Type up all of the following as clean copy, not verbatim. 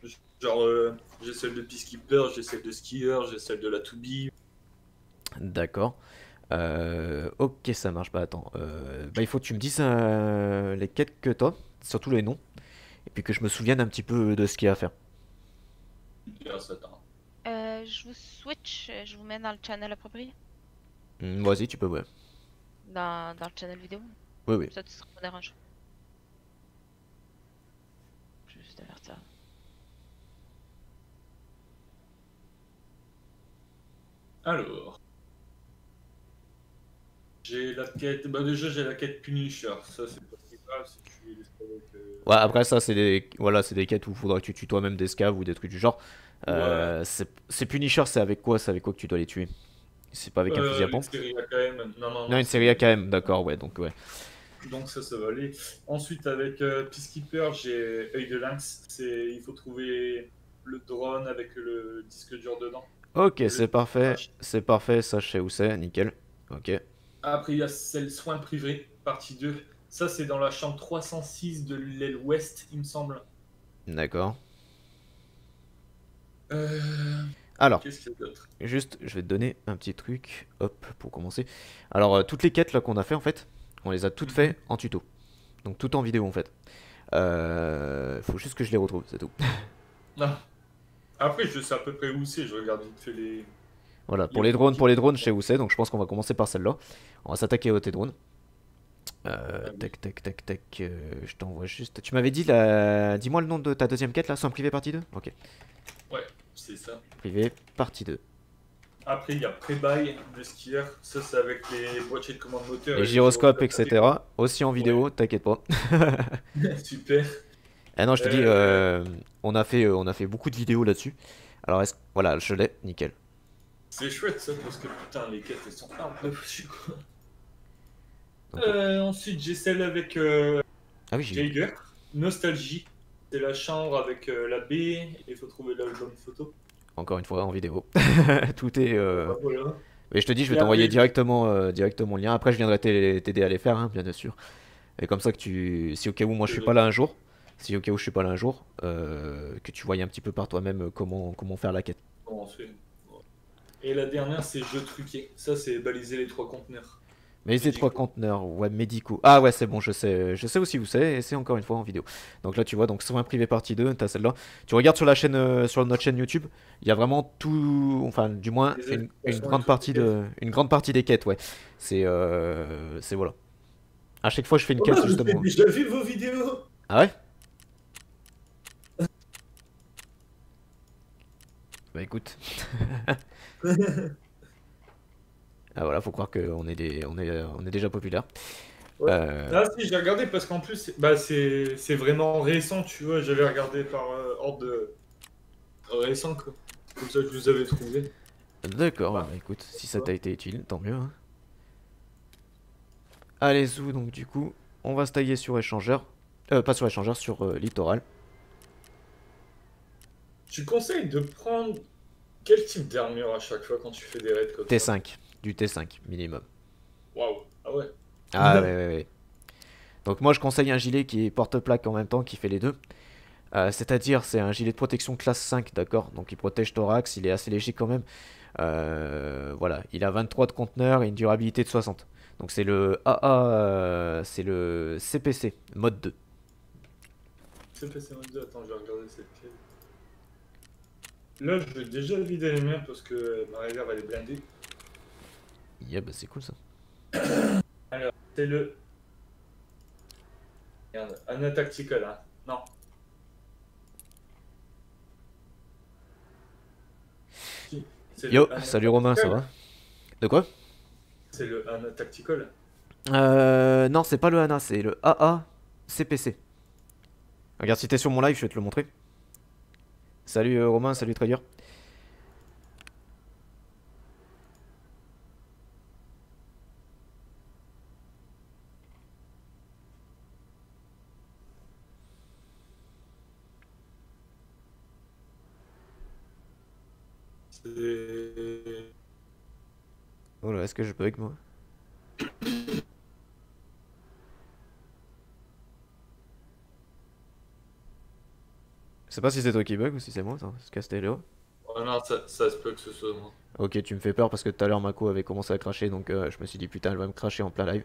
Genre, j'ai celle de Peacekeeper, j'ai celle de Skieur, j'ai celle de la 2B. D'accord. Ok, ça marche. Bah attends. Bah il faut que tu me dises les quêtes que t'as, surtout les noms, et puis que je me souvienne un petit peu de ce qu'il y a à faire. Ah, ça attend. Je vous switch, je vous mets dans le channel approprié. Vas-y, tu peux, ouais. Dans le channel vidéo. Oui, oui. Ça, tu seras pas dérange. Je vais juste avertir. Alors, j'ai la quête. Bah, déjà, j'ai la quête Punisher. Ça, c'est pas si grave si tu es avec. Ouais, après ça, c'est des, voilà, c'est des quêtes où il faudra que tu tues toi-même des scavs ou des trucs du genre. Ouais. C'est Punisher, c'est avec quoi? C'est avec quoi que tu dois les tuer? C'est pas avec un fusil à Les pompe? séries AKM. Non, non, Non, non, une série c'est. AKM, d'accord, ouais, donc ouais. Donc, ça va aller. Ensuite, avec Peacekeeper, j'ai œil de lynx. Il faut trouver le drone avec le disque dur dedans. Ok, Et le c'est parfait, ça je sais où c'est, nickel. Ok, Après, il y a celle soins privés, partie 2. Ça, c'est dans la chambre 306 de l'aile ouest, il me semble. d'accord. Euh, Alors, Qu'est-ce qu'il y a d'autre? juste, je vais te donner un petit truc, hop, pour commencer. Alors, toutes les quêtes là qu'on a fait en fait, on les a toutes Mhm. fait en tuto. Donc tout en vidéo en fait. Faut juste que je les retrouve, c'est tout. Non. Après, je sais à peu près où c'est. Je regarde vite fait Voilà, les produits. pour les drones, je sais où c'est, donc je pense qu'on va commencer par celle-là. On va s'attaquer aux tes drones. Ah oui. Tac, tac, tac, tac, je t'envoie juste. Tu m'avais dit la. Dis-moi le nom de ta deuxième quête là, sans privé partie 2. Ok. Ouais, c'est ça. Privé partie 2. Après, il y a pré-buy de skieur. Ça, c'est avec les boîtiers de commande moteur Les et les gyroscopes, gyroscopes avec. etc. Aussi en Ouais, vidéo, t'inquiète pas. super. Ah non, je te dis, Euh, on a fait beaucoup de vidéos là-dessus. Alors, voilà, je l'ai, nickel. c'est chouette ça, parce que putain, les quêtes, elles sont un peu foutues, quoi. Donc, Ensuite, j'ai celle avec ah oui, j'ai eu. Jaeger. Nostalgie. C'est la chambre avec la baie. Il faut trouver l'album photo. Encore une fois, en vidéo. Tout est. Bon, bah, voilà. Mais je te dis, je vais Et t'envoyer après, directement le lien. Après, je viendrai t'aider à les faire, hein, bien sûr. Et comme ça que si au cas où moi je suis pas là un jour, si au cas où je suis pas là un jour, que tu voyais un petit peu par toi-même comment faire la quête. comment on fait. Et la dernière, c'est jeu truqué. Ça, c'est baliser les 3 conteneurs. Mais Mais les du trois coup, conteneurs, ouais, médicaux. Ah ouais, c'est bon, je sais aussi où c'est, et c'est encore une fois en vidéo. Donc là, tu vois, donc soin privé partie 2, t'as celle-là. Tu regardes sur la chaîne, sur notre chaîne YouTube, il y a vraiment tout, enfin, du moins les explications et toutes les quêtes. une grande partie des quêtes, ouais. C'est voilà. À chaque fois, je fais une Oh, quête vous avez justement. déjà vu vos vidéos? Ah ouais? Bah écoute. Ah voilà, faut croire qu'on est on est déjà populaire. Ouais. Euh, Ah si, j'ai regardé parce qu'en plus, bah, c'est vraiment récent, tu vois. J'avais regardé par ordre de récent, quoi. Comme ça, je vous avais trouvé. d'accord, Bah, bah écoute, si ça quoi. t'a été utile, tant mieux, hein. Allez, Zou, donc du coup, on va se tailler sur échangeur. Pas sur échangeur, sur littoral. Tu conseilles de prendre quel type d'armure à chaque fois quand tu fais des raids comme ça? T5, du T5 minimum. Waouh. Ah ouais. Ah ouais, ouais, ouais. Donc moi je conseille un gilet qui est porte-plaque en même temps, qui fait les deux. C'est-à-dire c'est un gilet de protection classe 5, d'accord. Donc il protège thorax, il est assez léger quand même. Voilà, il a 23 de conteneur et une durabilité de 60. Donc c'est le AA, c'est le CPC, mode 2. C'est passé en deux. Attends, je vais regarder cette quête. Là, je vais déjà vider les miens parce que ma réserve elle est blindée. Yeah, bah c'est cool ça. Alors, c'est le. Regarde, Anna Tactical, hein. Non, si. C'est Yo, le Anna salut Romain, ça va? Tactical. De quoi? C'est le Anna Tactical. Non, c'est pas le HANA, c'est le AA CPC. Regarde, si t'es sur mon live, je vais te le montrer. Salut Romain, salut Trader. C'est. Oh là, est-ce que je bug moi? sais pas si c'est toi qui bug ou si c'est moi, ça. C'est Castello. Oh non, ça se peut que ce soit moi. Ok, tu me fais peur parce que tout à l'heure Mako avait commencé à cracher, donc je me suis dit putain, elle va me cracher en plein live.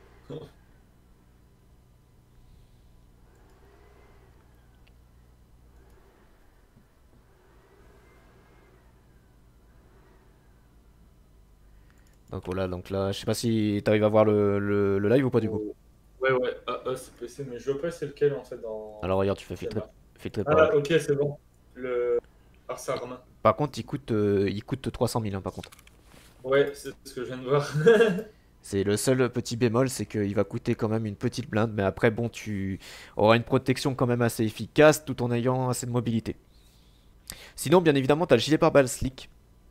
Donc voilà, donc là, je sais pas si t'arrives à voir le live ou pas du coup. Oh. Ouais, ouais, c'est PC, mais je vois pas c'est lequel en fait dans Alors regarde, tu fais quelle filtrer, marque. filtrer par là. Ah, ok, c'est bon. Le Arsarma. Par contre, il coûte 300 000 hein, par contre. Ouais, c'est ce que je viens de voir. C'est le seul petit bémol, c'est qu'il va coûter quand même une petite blinde, mais après, bon, tu auras une protection quand même assez efficace tout en ayant assez de mobilité. Sinon, bien évidemment, t'as le gilet pare-balles slick,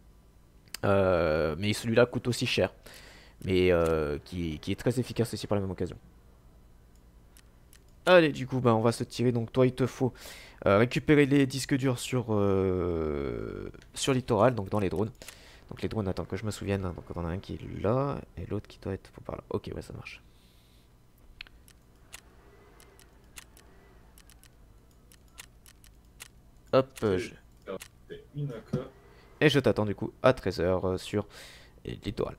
mais celui-là coûte aussi cher, mais qui est très efficace aussi par la même occasion. Allez, du coup, bah, on va se tirer. Donc, toi, il te faut récupérer les disques durs sur littoral, donc dans les drones. Donc, les drones, attends que je me souvienne. Hein. Donc, on en a un qui est là et l'autre qui doit être par là. Ok, ouais, ça marche. Hop, C'est une AK. et je t'attends du coup à 13h sur littoral.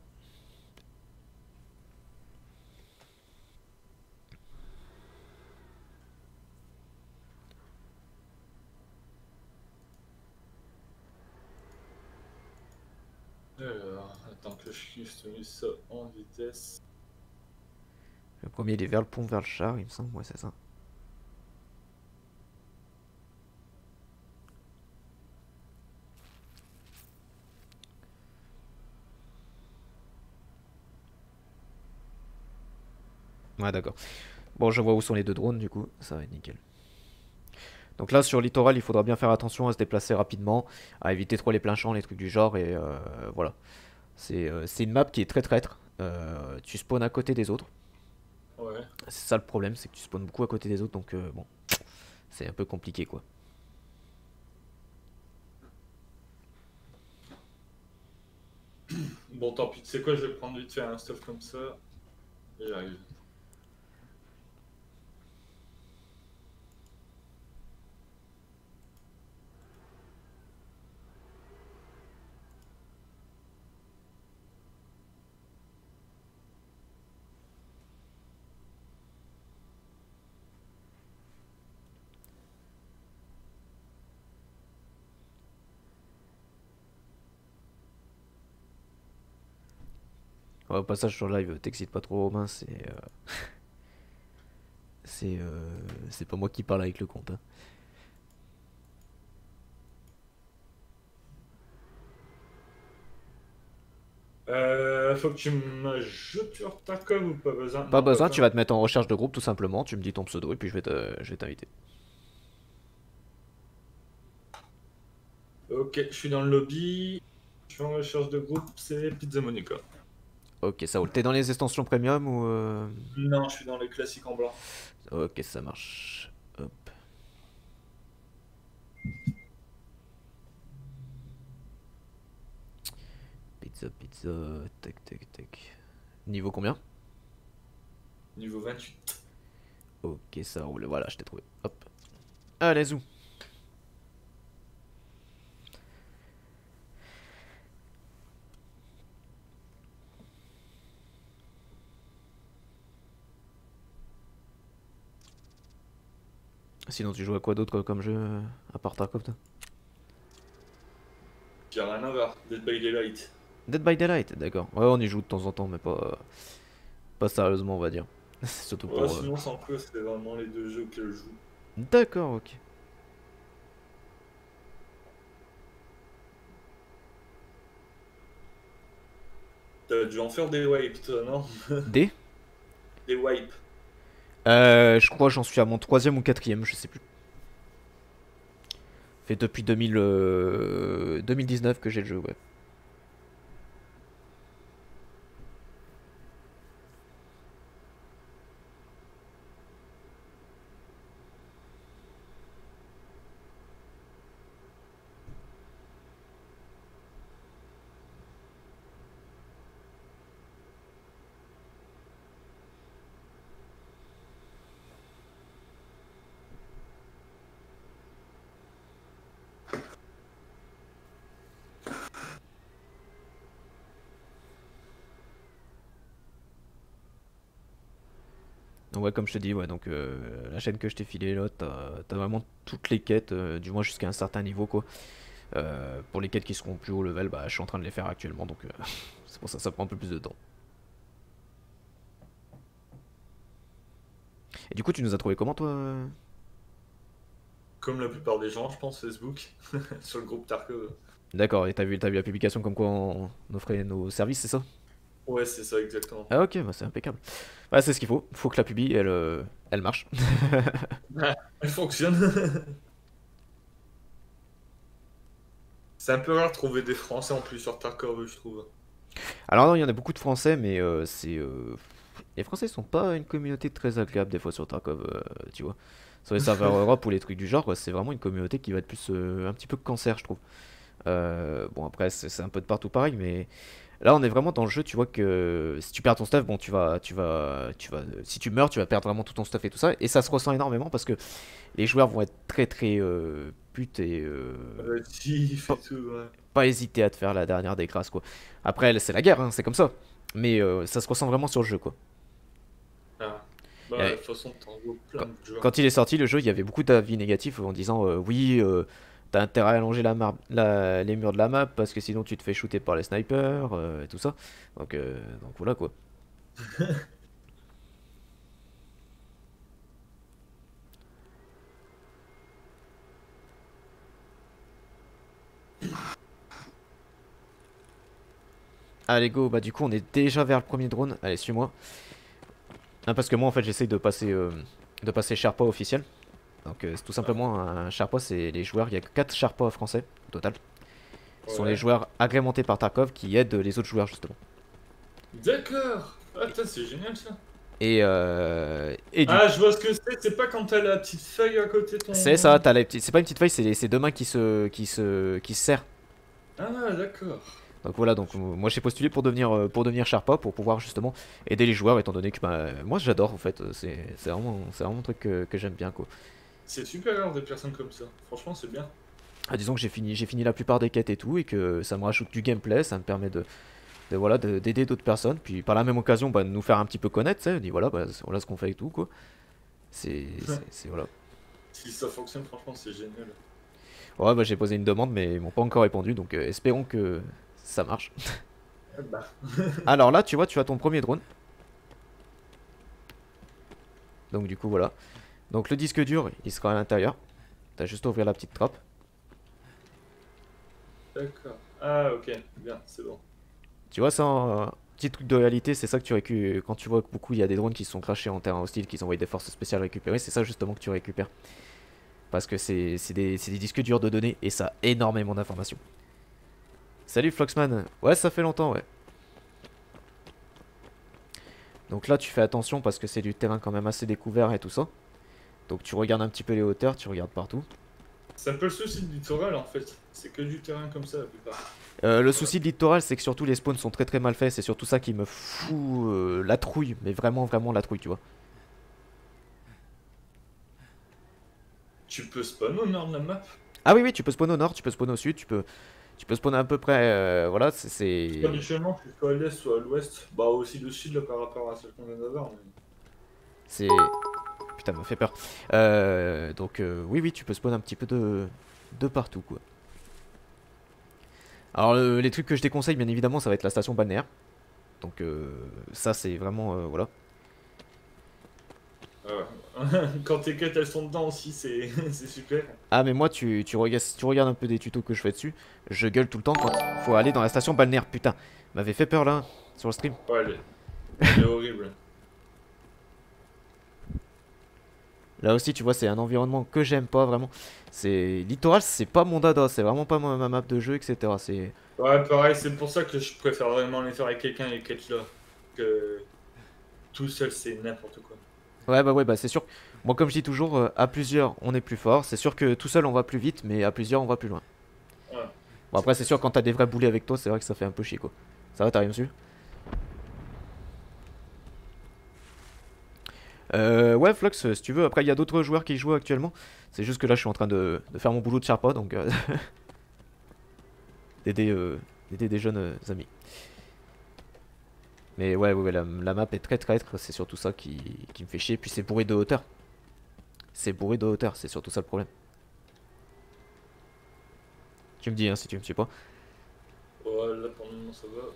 Alors, attends que je customise ça en vitesse. Le premier, il est vers le pont, vers le char, il me semble. Ouais, c'est ça. Ouais, d'accord. Bon, je vois où sont les deux drones, du coup, ça va être nickel. Donc là, sur littoral, il faudra bien faire attention à se déplacer rapidement, à éviter trop les pleins champs, les trucs du genre, et voilà. C'est une map qui est très traître. Tu spawns à côté des autres. Ouais. C'est ça le problème, c'est que tu spawns beaucoup à côté des autres, donc bon, c'est un peu compliqué quoi. Bon, tant pis, tu sais quoi, je vais prendre vite fait un stuff comme ça. Et j'arrive. Ouais, au passage sur live, t'excites pas trop Romain, c'est pas moi qui parle avec le compte. Hein. Faut que tu m'ajoutes sur ta com ou pas besoin? Pas Non, pas besoin, tu besoin. vas te mettre en recherche de groupe tout simplement, tu me dis ton pseudo et puis je vais t'inviter. Ok, je suis dans le lobby. Je suis en recherche de groupe, c'est Pizza Monica. Ok, ça roule. T'es dans les extensions premium ou Non, je suis dans les classiques en blanc. Ok, ça marche. Hop. Pizza, pizza, tac, tac, tac. Niveau combien? Niveau 28. Ok, ça roule. Voilà, je t'ai trouvé. Hop. Allez, zou. Sinon, tu joues à quoi d'autre comme jeu à part Tarkov toi? J'ai rien à voir. Dead by Daylight. Dead by Daylight, d'accord. Ouais, on y joue de temps en temps, mais pas sérieusement, on va dire. Surtout Ouais, pour. sinon, sans cause, c'est vraiment les deux jeux que je joue. D'accord, ok. T'as dû en faire des wipes, toi, non? D Des wipes. Je crois que j'en suis à mon troisième ou quatrième, je sais plus. Fait depuis 2019 que j'ai le jeu, ouais. Donc ouais, comme je te dis, ouais, donc la chaîne que je t'ai filée là, t'as vraiment toutes les quêtes, du moins jusqu'à un certain niveau quoi. Pour les quêtes qui seront plus haut level, bah je suis en train de les faire actuellement, donc c'est pour ça que ça prend un peu plus de temps. Et du coup, tu nous as trouvé comment toi Comme la plupart des gens, je pense, Facebook, sur le groupe Tarkov. D'accord, et t'as vu la publication comme quoi on offrait nos services, c'est ça? Ouais, c'est ça, exactement. Ah ok, bah c'est impeccable. Ouais, c'est ce qu'il faut. Faut que la pub, elle marche. Elle fonctionne. C'est un peu rare de trouver des Français en plus sur Tarkov, je trouve. Alors non, il y en a beaucoup de Français, mais les Français sont pas une communauté très agréable des fois sur Tarkov, tu vois. Sur les serveurs Europe ou les trucs du genre, ouais, c'est vraiment une communauté qui va être plus un petit peu cancer, je trouve. Bon après c'est un peu de partout pareil, mais là on est vraiment dans le jeu, tu vois que si tu perds ton stuff, bon si tu meurs, tu vas perdre vraiment tout ton stuff et tout ça, et ça se ressent énormément parce que les joueurs vont être très très putes et Tif et pas, tout, ouais. pas hésiter à te faire la dernière des crasses quoi. Après c'est la guerre, hein, c'est comme ça, mais ça se ressent vraiment sur le jeu quoi. Ah. Bah, de Et toute façon, t'en vois plein quand, de joueurs. quand il est sorti le jeu, il y avait beaucoup d'avis négatifs en disant oui, t'as intérêt à allonger les murs de la map parce que sinon tu te fais shooter par les snipers et tout ça. Donc voilà quoi. Allez go, bah du coup on est déjà vers le premier drone. Allez, suis-moi. Ah, parce que moi en fait j'essaye de passer Sherpa officiel. Donc c'est tout simplement un Sherpa, c'est les joueurs, il y a que 4 Sherpas français au total. Ce sont les Ouais. joueurs agrémentés par Tarkov qui aident les autres joueurs justement. D'accord. Ah, putain, c'est génial ça. Et du Ah, je vois ce que c'est pas quand t'as la petite feuille à côté de c'est ça, ton. c'est pas une petite feuille, c'est deux mains qui se serrent. Ah, d'accord. Donc voilà, donc moi j'ai postulé pour devenir Sherpa pour pouvoir justement aider les joueurs étant donné que bah, moi j'adore en fait, c'est vraiment un truc que j'aime bien quoi. C'est super rare des personnes comme ça. Franchement, c'est bien. Ah, disons que j'ai fini la plupart des quêtes et tout et que ça me rajoute du gameplay, ça me permet voilà d'aider d'autres personnes, puis par la même occasion bah, de nous faire un petit peu connaître, tu sais, on dit voilà, bah, voilà ce qu'on fait et tout quoi. Voilà. Si ça fonctionne, franchement, c'est génial. Ouais bah j'ai posé une demande mais ils m'ont pas encore répondu donc espérons que ça marche. Ah bah. Alors là tu vois tu as ton premier drone. Donc du coup voilà. Donc le disque dur il sera à l'intérieur. T'as juste à ouvrir la petite trappe. D'accord. Ah, ok. Bien, c'est bon. Tu vois ça petit truc de réalité, c'est ça que tu récupères quand tu vois que beaucoup il y a des drones qui se sont crashés en terrain hostile, qui envoient des forces spéciales récupérer, c'est ça justement que tu récupères. Parce que c'est des disques durs de données et ça a énormément d'informations. Salut Floxman. Ouais ça fait longtemps ouais. Donc là tu fais attention parce que c'est du terrain quand même assez découvert et tout ça. Donc tu regardes un petit peu les hauteurs, tu regardes partout. C'est un peu le souci du littoral en fait. C'est que du terrain comme ça la plupart. Le souci de littoral, c'est que surtout les spawns sont très très mal faits. C'est surtout ça qui me fout la trouille, mais vraiment vraiment la trouille, tu vois. Tu peux spawn au nord de la map. Ah oui oui, tu peux spawn au nord, tu peux spawn au sud, tu peux spawn à peu près, voilà, Habituellement, je suis soit à l'est, soit à l'ouest. Bah, aussi le sud là par rapport à celle qu'on vient d'avoir. c'est putain, ça m'a fait peur. Donc oui oui, tu peux spawn un petit peu de partout quoi. Alors les trucs que je déconseille, bien évidemment, ça va être la station balnéaire. Donc ça c'est vraiment voilà. Quand tes quêtes elles sont dedans aussi, c'est c'est super. Ah mais moi tu regardes un peu des tutos que je fais dessus, je gueule tout le temps quand faut aller dans la station balnéaire, putain. M'avait fait peur là sur le stream. Ouais, elle est horrible. Là aussi tu vois c'est un environnement que j'aime pas vraiment. C'est littoral, c'est pas mon dada, c'est vraiment pas ma map de jeu etc. C'est Ouais, pareil, c'est pour ça que je préfère vraiment les faire avec quelqu'un les quêtes là. Que tout seul, c'est n'importe quoi. ouais bah c'est sûr. Moi comme je dis toujours, à plusieurs on est plus fort. C'est sûr que tout seul on va plus vite, mais à plusieurs on va plus loin. Ouais. Bon après c'est sûr quand t'as des vrais boulets avec toi c'est vrai que ça fait un peu chier quoi. Ça va t'as rien dessus? Ouais, Flux, si tu veux. Après, il y a d'autres joueurs qui jouent actuellement. C'est juste que là, je suis en train de faire mon boulot de Sherpa, donc d'aider des jeunes amis. Mais ouais, ouais, la map est très traître, c'est surtout ça qui me fait chier. Puis c'est bourré de hauteur. C'est bourré de hauteur, c'est surtout ça le problème. Tu me dis hein, si tu me suis pas. Ouais, là pour le moment ça va.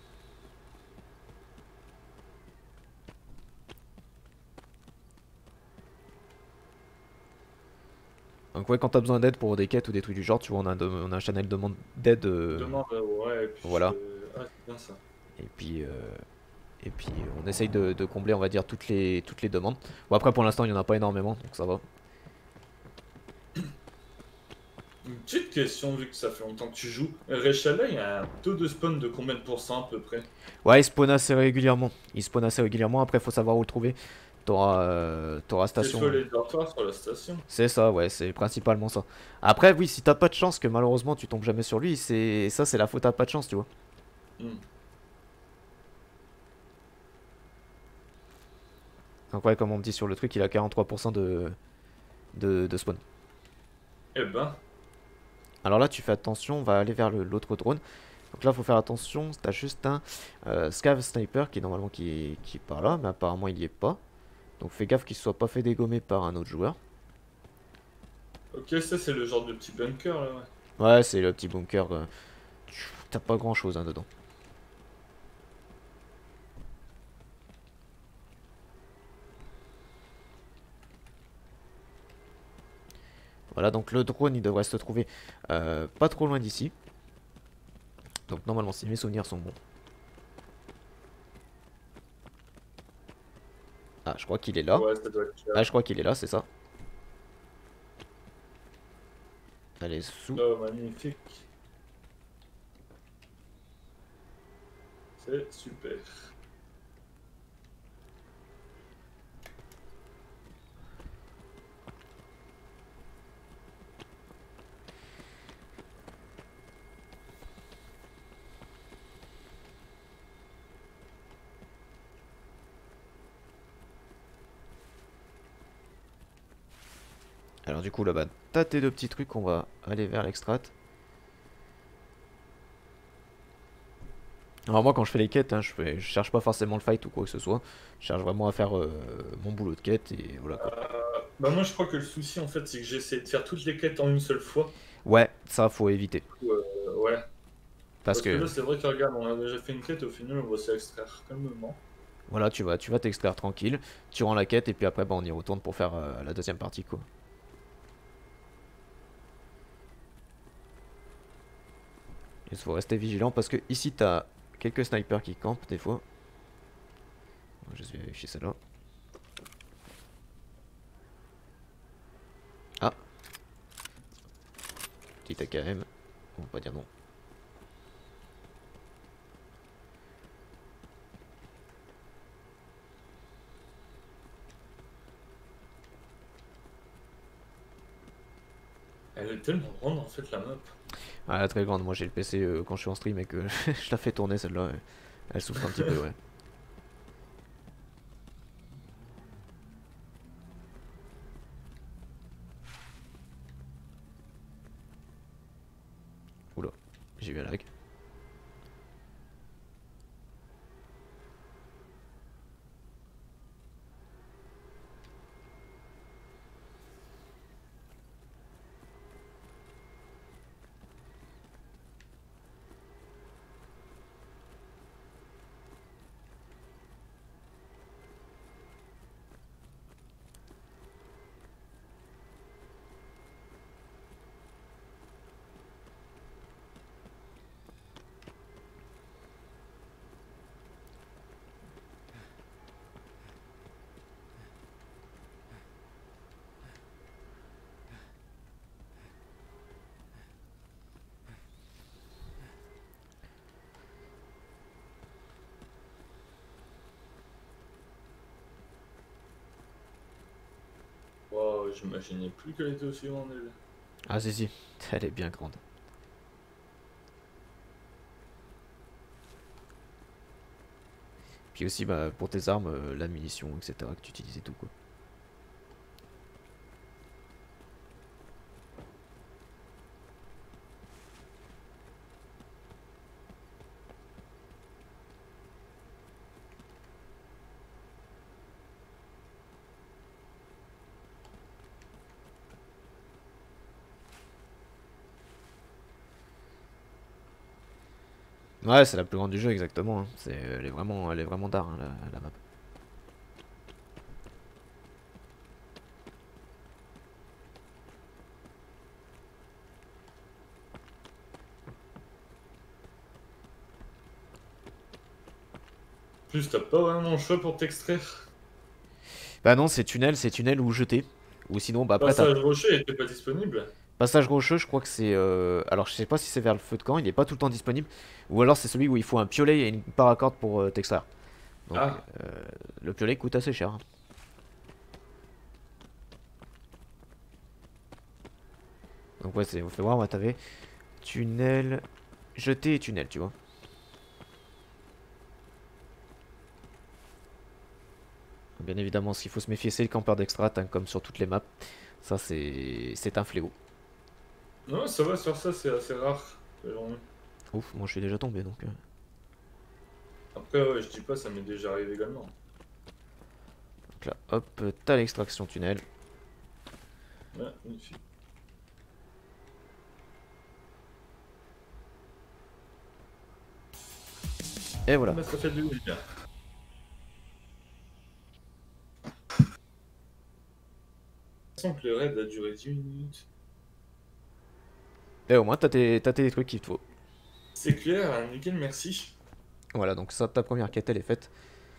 Donc ouais, quand t'as besoin d'aide pour des quêtes ou des trucs du genre, tu vois, on a un channel demande d'aide. Demande, ouais, et puis Voilà. Ah, c'est bien ça. Et puis, on essaye de combler, on va dire, toutes les demandes. Bon après pour l'instant il y en a pas énormément, donc ça va. Une petite question, vu que ça fait longtemps que tu joues. Reshala, il y a un taux de spawn de combien de pourcents à peu près? Ouais, il spawn assez régulièrement. Il spawn assez régulièrement, après faut savoir où le trouver. T'auras C'est station. soit les dortoirs, soit la station. C'est ça, ouais, c'est principalement ça. Après, oui, si t'as pas de chance que malheureusement tu tombes jamais sur lui, c'est la faute à pas de chance, tu vois. Hmm. Donc ouais, comme on me dit sur le truc, il a 43% de spawn. Eh ben, Alors là, tu fais attention, on va aller vers l'autre drone. Donc là, faut faire attention, t'as juste un Scav Sniper qui est normalement qui est par là, mais apparemment il y est pas. Donc fais gaffe qu'il soit pas fait dégommer par un autre joueur. ok, ça c'est le genre de petit bunker là, ouais. Ouais, c'est le petit bunker. T'as pas grand chose hein, dedans. Voilà, donc le drone il devrait se trouver pas trop loin d'ici. Donc normalement, si mes souvenirs sont bons. Ah, je crois qu'il est là. Ouais, ça doit être Ah, clair. je crois qu'il est là, c'est ça. Allez, sous. Oh, magnifique. C'est super. Alors du coup, là-bas, t'as tes deux petits trucs, on va aller vers l'extrat. Alors moi, quand je fais les quêtes, hein, je cherche pas forcément le fight ou quoi que ce soit. Je cherche vraiment à faire mon boulot de quête et voilà quoi. Bah moi je crois que le souci en fait c'est que j'essaie de faire toutes les quêtes en une seule fois. Ouais, ça faut éviter. Ouais. Parce Parce que que là c'est vrai que regarde, on a déjà fait une quête, au final on va s'extraire calmement. voilà, tu vas t'extraire tranquille, tu rends la quête et puis après bah, on y retourne pour faire la deuxième partie quoi. Il faut rester vigilant parce que ici t'as quelques snipers qui campent des fois. Je vais vérifier celle-là. Ah, petit AKM. On va pas dire non. Elle est tellement grande en fait la map. Ah, très grande. Moi j'ai le PC quand je suis en stream et que je la fais tourner celle-là. Elle souffre un petit peu, ouais. Oula, j'ai eu un lag. Wow, j'imaginais plus qu'elle était aussi grande elle. Ah si si, elle est bien grande. Puis aussi bah, pour tes armes, la munition, etc. que tu utilises et tout quoi. Ouais, c'est la plus grande du jeu, exactement. Hein. Elle est vraiment d'art, hein, la map. En plus, t'as pas vraiment le choix pour t'extraire. Bah non, c'est tunnel ou jeté. Ou sinon, bah après, t'as Passage rocher était pas disponible. passage rocheux, je crois que c'est. Alors, je sais pas si c'est vers le feu de camp, il est pas tout le temps disponible. Ou alors, c'est celui où il faut un piolet et une paracorde pour t'extraire. Donc, Ah, le piolet coûte assez cher. Hein. Donc, ouais, on fait voir, ouais, t'avais tunnel, jeté et tunnel, tu vois. Bien évidemment, ce qu'il faut se méfier, c'est le campeur d'exstrat, hein, comme sur toutes les maps. Ça, c'est un fléau. non, ça va, sur ça, c'est assez rare. La journée. Ouf, moi je suis déjà tombé donc. Après, ouais, je dis pas, ça m'est déjà arrivé également. Donc là, hop, t'as l'extraction tunnel. Ouais, magnifique. Et voilà. Ah, bah, ça fait du bien. Je sens que le raid a duré 10 minutes. Et au moins, t'as tes trucs qu'il te faut. C'est clair, nickel, merci. Voilà, donc ça, ta première quête, elle est faite.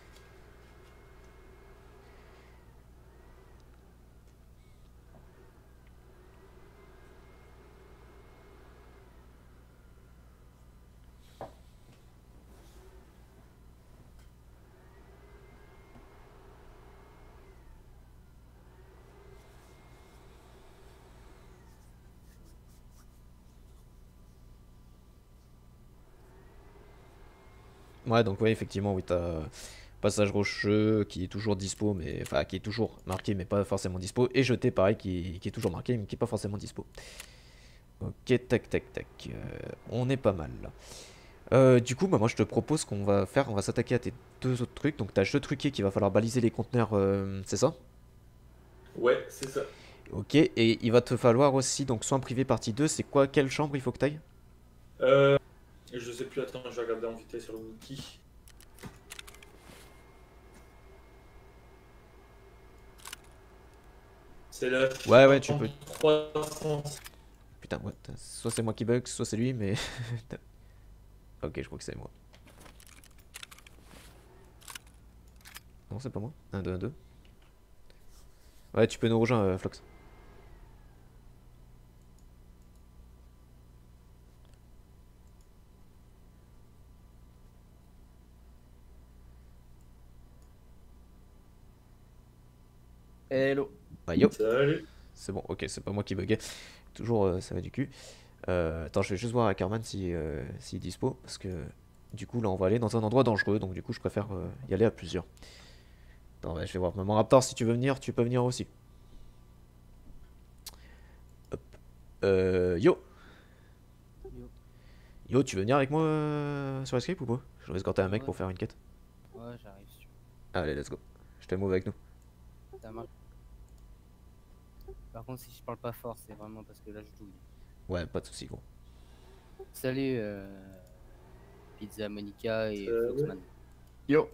Ouais, donc ouais, effectivement, oui, t'as passage rocheux qui est toujours dispo, mais enfin qui est toujours marqué, mais pas forcément dispo. Et jeté, pareil, qui est toujours marqué, mais qui est pas forcément dispo. Ok, tac, tac, tac. On est pas mal là. Du coup, bah, moi je te propose qu'on va faire, on va s'attaquer à tes deux autres trucs. Donc t'as jeu truqué qu'il va falloir baliser les conteneurs, c'est ça? Ouais, c'est ça. Ok, et il va te falloir aussi, donc soin privé partie 2, c'est quoi, quelle chambre il faut que t'ailles? Euh, je sais plus, attends, je vais regarder en vitesse sur le wiki. C'est la Ouais, ouais, tu peux. chambre 300. Putain, what? Soit c'est moi qui bug, soit c'est lui, mais. Ok, je crois que c'est moi. Non, c'est pas moi. 1, 2, 1, 2. Ouais, tu peux nous rejoindre, Flox. Hello. Bah yo, Salut. c'est bon, ok, c'est pas moi qui buguais. Toujours, ça va du cul. Attends, je vais juste voir avec Arman si, s'il est dispo, parce que du coup, là, on va aller dans un endroit dangereux, donc du coup, je préfère y aller à plusieurs. Attends, ouais, je vais voir. Maman Raptor, si tu veux venir, tu peux venir aussi. Hop. Yo. Yo. Yo, tu veux venir avec moi sur Escape ou pas? Je vais escorter un mec Ouais, pour faire une quête. ouais, j'arrive sur. Allez, let's go. Je te move avec nous. Ça marche. Par contre, si je parle pas fort, c'est vraiment parce que là je douille. Ouais, pas de soucis, gros. Salut, Pizza Monica et Ouais. Floxman. Yo.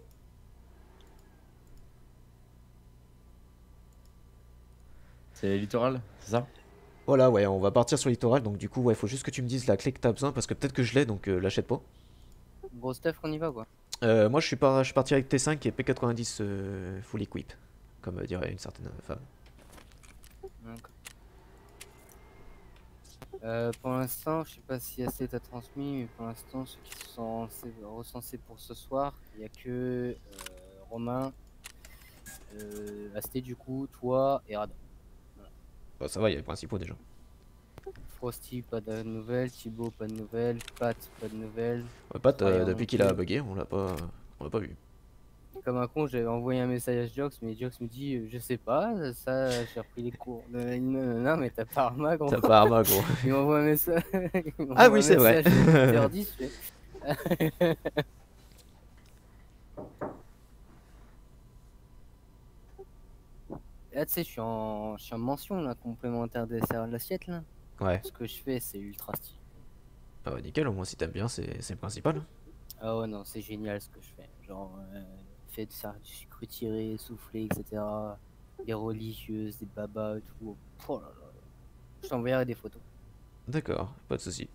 C'est littoral, c'est ça? Voilà, ouais, on va partir sur le littoral, donc du coup, ouais, faut juste que tu me dises la clé que t'as besoin, parce que peut-être que je l'ai, donc l'achète pas. Gros stuff, on y va quoi. Moi, je suis parti avec T5 et P90 full equip, comme dirait une certaine femme. Donc, pour l'instant, je sais pas si assez t'a transmis, mais pour l'instant, ceux qui sont recensés pour ce soir, il y a que Romain, Asté du coup, toi et Radon. Bah, ça va, il y a les principaux déjà. Frosty, pas de nouvelles. Thibaut, pas de nouvelles. Pat, pas de nouvelles. Ouais, Pat, Ryan depuis non qu'il a plus. bugué, on l'a pas vu. Comme un con, j'avais envoyé un message à Jox, mais Jox me dit je sais pas, ça j'ai repris les cours. Non, mais t'as pas Arma, gros. T'as pas Arma, gros. Il m'envoie un message. Il Ah m'envoie oui, un c'est vrai. message à 8h10. Je fais, Là, tu sais, je suis en mention là, complémentaire des serveurs de l'assiette là. Ouais. Ce que je fais, c'est ultra stylé. Ah ouais, nickel, au moins si t'aimes bien, c'est le principal. Hein. Ah ouais, non, c'est génial ce que je fais. Genre, fait de ça, du sucre tiré, soufflé, etc. Des religieuses, des babas et tout. Oh là là. Je t'enverrai des photos. D'accord, pas de souci.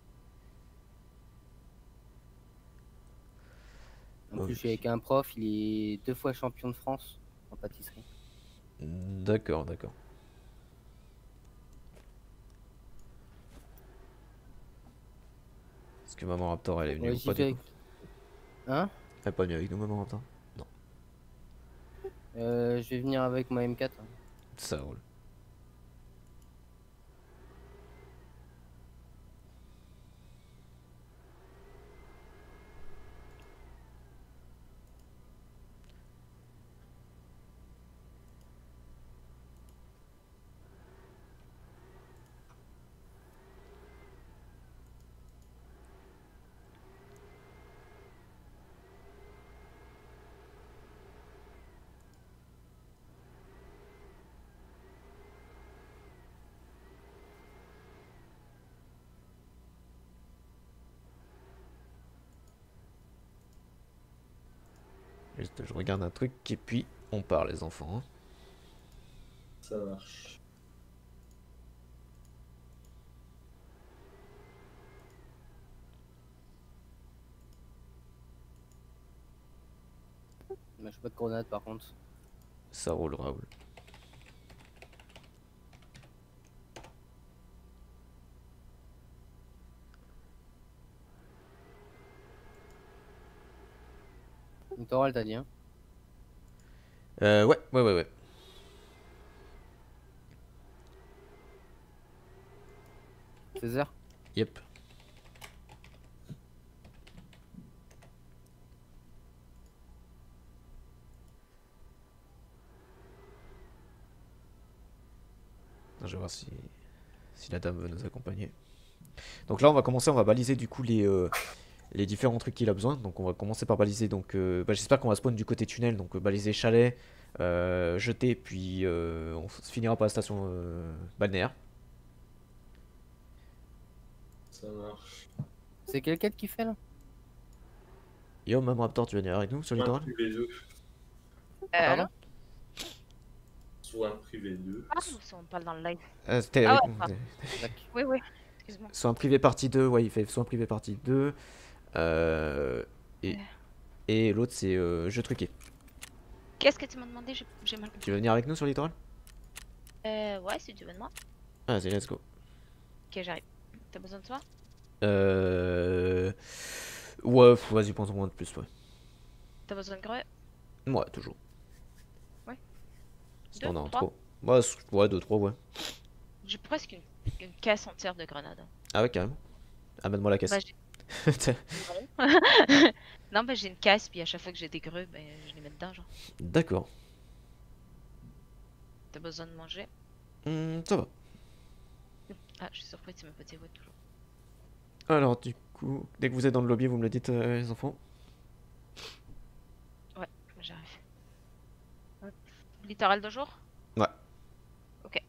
En plus, je suis Ok. avec un prof, il est 2 fois champion de France en pâtisserie. D'accord, d'accord. Est-ce que Maman Raptor elle est venue Ouais, ou j'y pas du vais coup? avec. Hein? Elle est pas venue avec nous, Maman Raptor? Non, Je vais venir avec ma M4. Hein. ça roule. Juste, je regarde un truc et puis on part les enfants, hein. Ça marche. Mais je suis pas de grenade par contre. Ça roule, Raoul. Littoral, t'as dit, hein? Ouais, ouais, ouais, ouais. 16h? Yep. Je vais voir si la dame veut nous accompagner. Donc là, on va commencer, on va baliser du coup les différents trucs qu'il a besoin. Donc on va commencer par baliser. Donc j'espère qu'on va spawn du côté tunnel. Donc baliser chalet, jeter, puis on finira par la station balnéaire. Ça marche. C'est quelle quête qui fait là? Yo, même Raptor, tu vas venir avec nous sur le Soit un littoral? privé 2. Pardon? Non. Soit un privé 2. Ah, ou si on parle dans le live. C'était Ah avec ouais, nous. pardon. Tac. Oui, oui. Excuse-moi. Soit un privé partie 2, ouais, il fait soit un privé partie 2. euh, et et l'autre, c'est jeu truqué. Qu'est-ce que tu m'as demandé? J'ai mal Tu compris. veux venir avec nous sur le littoral? Ouais, si tu veux de moi. Vas-y, let's go. Ok, j'arrive. T'as besoin de toi? Euh... Ouais, vas-y, prends-en moins de plus, ouais. T'as besoin de greu? Ouais, toujours. Ouais. Si Deux, t'en as un trois? trop. Ouais, ouais, 2, 3, ouais. J'ai presque une caisse entière de grenades. Ah ouais, carrément. Amène-moi la Bah, caisse. j'ai... Non. Non, bah j'ai une caisse, puis à chaque fois que j'ai des greux, ben je les mets dedans, genre. D'accord. T'as besoin de manger? Ça va. Ah, je suis surpris, tu m'as pas dit ouais, toujours. Alors, du coup, dès que vous êtes dans le lobby, vous me le dites, les enfants. Ouais, j'arrive. Hop. Littoral de jour? Ouais. Ok.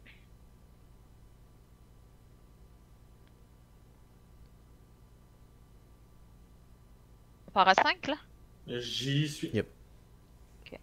On part à 5 là? J'y suis. Yep. Ok.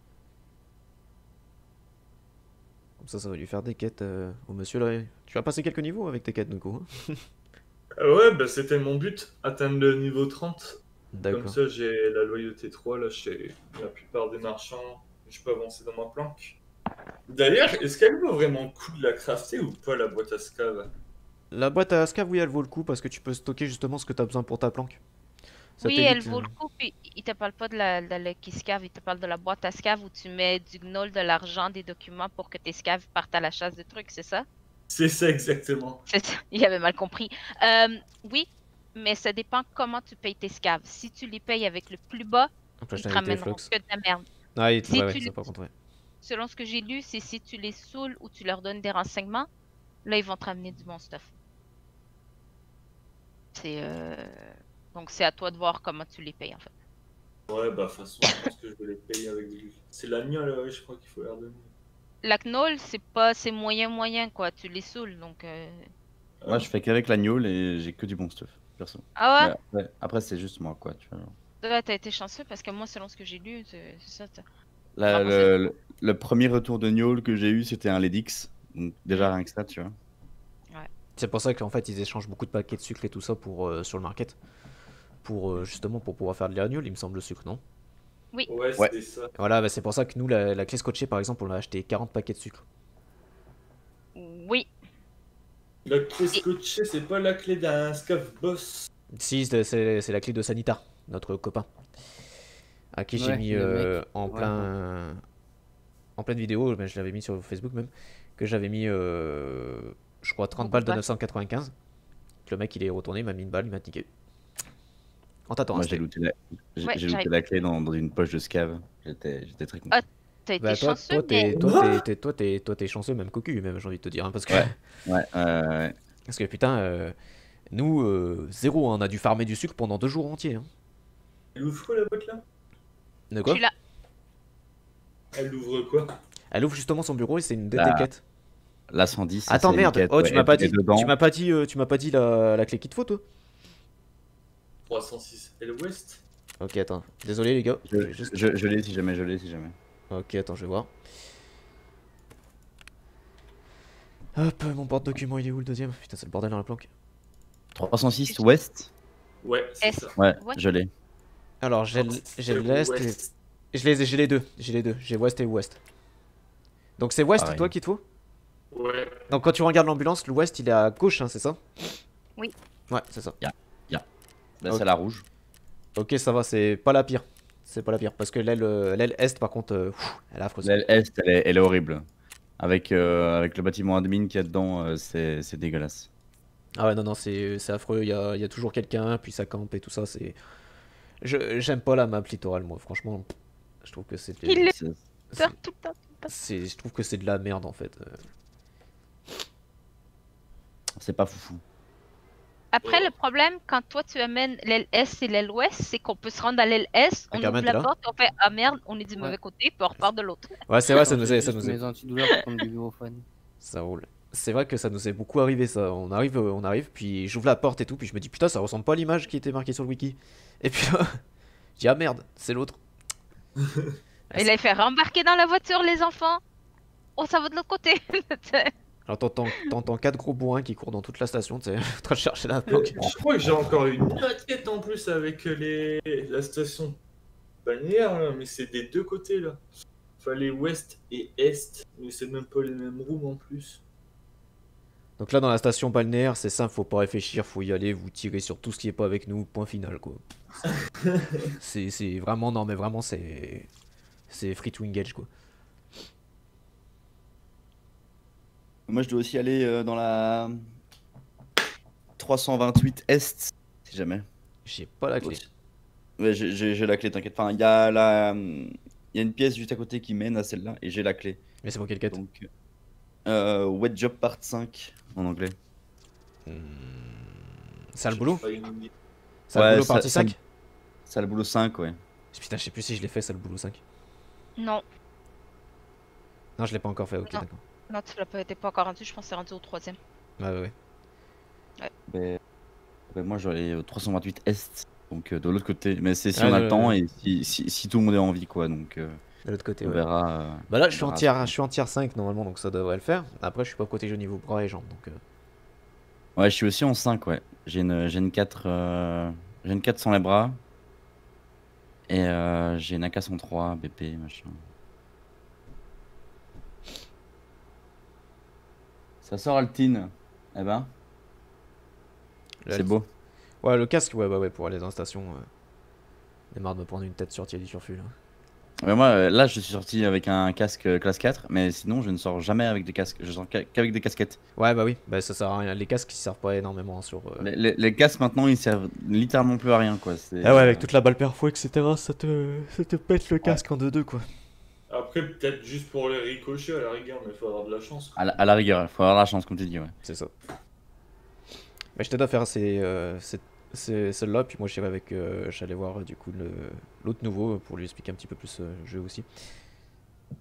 Comme ça va lui faire des quêtes au monsieur là. Tu vas passer quelques niveaux avec tes quêtes, du coup, hein. Ouais, bah c'était mon but, atteindre le niveau 30. Comme D'accord. ça, j'ai la loyauté 3 là chez la plupart des marchands. Je peux avancer dans ma planque. D'ailleurs, est-ce qu'elle vaut vraiment le coup de la crafter ou pas, la boîte à scave? La boîte à Ascav, oui, elle vaut le coup parce que tu peux stocker justement ce que tu as besoin pour ta planque. Ça Oui, elle t'évite. vaut le coup, puis il te parle pas de la qui scave, il te parle de la boîte à scave où tu mets du gnoll, de l'argent, des documents pour que tes scaves partent à la chasse de trucs, c'est ça? C'est ça exactement. C'est ça, il avait mal compris. Oui, mais ça dépend comment tu payes tes scaves. Si tu les payes avec le plus bas, Donc là, ils je t'ai te invité ramèneront Flux. que de la merde. Ah, Si ouais, ouais, tu ça les- par contre, ouais. Selon ce que j'ai lu, c'est si tu les saoules ou tu leur donnes des renseignements, là, ils vont te ramener du bon stuff. C'est Donc c'est à toi de voir comment tu les payes en fait. Ouais, bah de toute façon, je pense que je vais les payer avec du... C'est la mienne, là, ouais, je crois qu'il faut leur donner. La knoll, c'est pas, c'est moyen quoi. Tu les saoules donc. Moi, je fais qu'avec la gnôle et j'ai que du bon stuff, perso. Ah Mais après, c'est juste moi, quoi. Tu vois, genre. ouais? T'as été chanceux parce que moi, selon ce que j'ai lu, c'est ça. La- Vraiment, le premier retour de gnôle que j'ai eu, c'était un Ledix. Donc, déjà, rien que ça, tu vois. C'est pour ça qu'en fait ils échangent beaucoup de paquets de sucre et tout ça pour, sur le market. Pour justement pour pouvoir faire de l'agneau, il me semble, le sucre, non? Oui. Ouais, Ouais. c'est ça. Voilà, bah, c'est pour ça que nous, la clé scotchée par exemple, on a acheté 40 paquets de sucre. Oui. La clé scotchée, c'est pas la clé d'un Scav boss. Si, c'est la clé de Sanitar, notre copain. À qui j'ai Ouais, mis le mec. en Ouais. pleine vidéo, mais je l'avais mis sur Facebook même, que j'avais mis, je crois, 30 Beaucoup balles de de balles. 995. Le mec il est retourné, il m'a mis une balle, il m'a niqué. En t'attendant, Moi, j'ai looté la, Ouais, j'ai looté la clé dans une poche de Scav. J'étais très content. Ah, T'as été Bah toi, chanceux, mais toi t'es chanceux, même cocu, même j'ai envie de te dire, hein, parce que, Ouais. Ouais. parce que putain, nous, zéro, hein, on a dû farmer du sucre pendant 2 jours entiers. Hein. Elle ouvre quoi la boîte là? De je quoi? suis là. Elle ouvre quoi? Elle ouvre justement son bureau et c'est une La- déquête. La 110. Attends, c'est merde. une quête, Oh, ouais, tu m'as pas et dit, dedans, tu m'as pas dit la clé qu'il te faut, toi? 306 L West. Ok, attends. Désolé, les gars. je, Je vais juste- je l'ai si jamais, je l'ai si jamais. Ok, attends, je vais voir. Hop, mon porte-document, il est où le deuxième? Putain, c'est le bordel dans la planque. 306 Ouest. Ouais, c'est Est. ça. Ouais, Ouais. je l'ai. Alors, j'ai l'est et... West. J'ai les deux. J'ai les deux. J'ai ouest et ouest. Donc c'est ouest, Pareil. toi, qu'il te faut? Ouais. Donc quand tu regardes l'ambulance, l'ouest, il est à gauche, hein, c'est ça? Oui. Ouais, c'est ça. Là, Ok. c'est la rouge. Ok, ça va, c'est pas la pire. C'est pas la pire. Parce que l'aile est, par contre, elle est affreuse. L'aile Est, elle est horrible. Avec le bâtiment admin qu'il y a dedans, c'est dégueulasse. Ah ouais, non, non, c'est affreux. Il y a toujours quelqu'un, puis ça campe et tout ça. J'aime pas la map littorale, moi, franchement. Je trouve que c'est. Il est C'est- peur tout le temps. Je trouve que c'est de la merde en fait. C'est pas foufou. Après, Oh. le problème, quand toi tu amènes l'aile Est et l'aile Ouest, c'est qu'on peut se rendre à l'aile Est, on Carmen, ouvre t'es la là? porte, on fait ah merde, on est du Ouais. mauvais côté, puis on repart de l'autre. Ouais, c'est vrai, ça Attends, nous j'ai est, ça juste nous est. mes antidouleurs pour prendre du buprophone. Ça roule. C'est vrai que ça nous est beaucoup arrivé ça. On arrive, puis j'ouvre la porte et tout, puis je me dis putain, ça ressemble pas à l'image qui était marquée sur le wiki. Et puis là, je dis ah merde, c'est l'autre. Et là, il fait rembarquer dans la voiture, les enfants. Oh, ça va de l'autre côté. Alors t'entends 4 gros bourrins qui courent dans toute la station, tu sais, en train de chercher la planque. Je crois que j'ai encore une tête en plus avec la station balnéaire, là, mais c'est des deux côtés là. Fallait ouest et est, mais c'est même pas les mêmes rooms en plus. Donc là dans la station balnéaire, c'est simple, faut pas réfléchir, faut y aller, vous tirez sur tout ce qui est pas avec nous, point final quoi. C'est vraiment, non mais vraiment c'est free to engage quoi. Moi, je dois aussi aller dans la 328 Est, si jamais. J'ai pas la clé. Ouais, j'ai la clé, t'inquiète. Enfin, il y a une pièce juste à côté qui mène à celle-là, et j'ai la clé. Mais c'est pour quelle quête? Donc, Wet Job Part 5 en anglais. Sale boulot? J'ai pas une idée. Sale Ouais, boulot partie 5? Ça le boulot 5, ouais. Putain, je sais plus si je l'ai fait, sale boulot 5. Non, Non, je l'ai pas encore fait, ok, Non. d'accord. non, tu l'as pas, t'es pas encore rendu, je pense que c'est rendu au 3ème. Ouais. Ben, moi, j'aurais 328 Est, donc de l'autre côté. Mais c'est si Ah, on a le ouais, temps ouais. et si tout le monde est en vie, quoi. Donc, De l'autre côté, on ouais. verra. Bah là, on je suis en verra. tier 5 normalement, donc ça devrait le faire. Après, je suis pas protégé au niveau bras et jambes, donc. Ouais, je suis aussi en 5, ouais. J'ai une 4, j'ai une 4 sans les bras. Et j'ai une AK 103, BP, machin. Ça sort Altine. Eh ben, Là, c'est beau. Ouais, le casque, ouais, bah ouais, pour aller dans la station. J'ai marre de me prendre une tête sur Thierry Turfu là. Mais moi, là, je suis sorti avec un casque classe 4, mais sinon, je ne sors jamais avec des casques. Je sors qu'avec des casquettes. Ouais, bah oui, bah ça sert à rien. Les casques ils servent pas énormément sur. Les casques, maintenant, ils servent littéralement plus à rien, quoi. Ah ouais, avec toute la balle perfo, etc., ça te pète le casque en 2-2 quoi. Après, peut-être juste pour les ricochets à la rigueur, mais il faut avoir de la chance. À la rigueur, il faut avoir la chance, comme tu dis, ouais. C'est ça. Bah, je t'aide à faire celle-là, puis moi j'irai avec. J'allais voir du coup l'autre nouveau pour lui expliquer un petit peu plus le jeu aussi.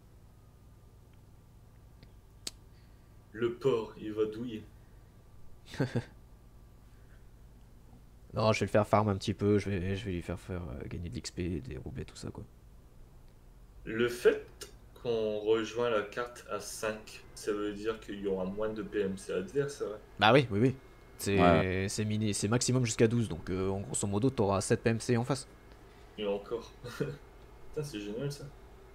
Le porc, il va douiller. Non, je vais le faire farm un petit peu, je vais lui faire gagner de l'XP, des roublets, tout ça quoi. Le fait qu'on rejoint la carte à 5, ça veut dire qu'il y aura moins de PMC adverses, c'est vrai. Bah oui, oui, oui. Ouais. C'est maximum jusqu'à 12, donc en grosso modo, t'auras 7 PMC en face. Et encore. Putain, c'est génial ça.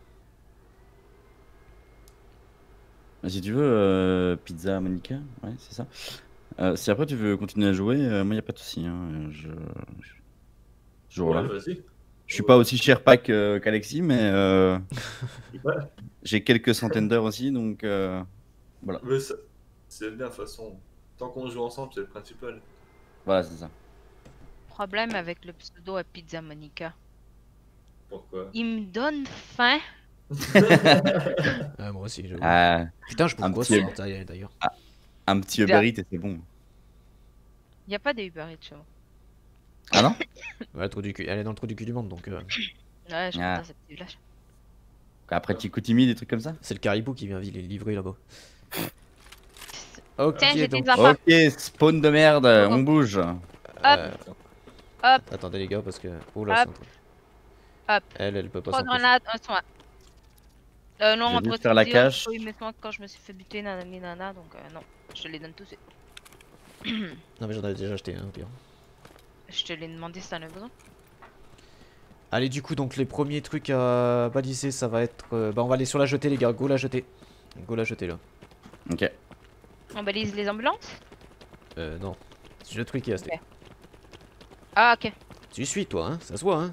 Si tu veux, Pizza Monica, ouais, c'est ça. Si après tu veux continuer à jouer, moi y a pas de souci. Hein. Toujours Ouais, là. vas-y. Je suis pas aussi cher pack qu'Alexis, mais Ouais, j'ai quelques centaines d'heures aussi, donc voilà. mais ça, c'est bien de toute façon. Tant qu'on joue ensemble, c'est le principal. Voilà, c'est ça. Problème avec le pseudo à Pizza Monica. Pourquoi? Il me donne faim. Moi aussi, j'avoue. Ah, Putain, je peux un quoi petit- ça d'ailleurs. un petit Uber Eats et c'est bon. Il n'y a pas de Uber Eats chez moi. Ah non? Ouais, le trou du cul. Elle est dans le trou du cul du monde, donc Ouais, je suis Ah. dans ce petit village. Après petit coup timide, des trucs comme ça? c'est le caribou qui vient livrer là-bas. Ok, Tiens, j'ai donc... des enfants. Ok, spawn de merde, on bouge. euh, Hop. Attendez les gars, parce que... Oh là, Hop. c'est un truc. Hop. Elle peut pas 3 s'en empêcher. grenades, un soin. Non, Je vais après juste faire la cache. Oui, mais moi, quand je me suis fait buter, nanani, nana, donc non. Je te les donne tous. Non mais j'en avais déjà acheté un au pire. Je te l'ai demandé si t'en as besoin. Allez, du coup, donc les premiers trucs à baliser, ça va être... bah, on va aller sur la jetée, les gars. Go la jetée. Go la jetée, là. Ok. On balise les ambulances? Non. C'est le truc qui est resté. Ok. Ah, ok. Tu suis, toi, hein. Ça se voit, hein.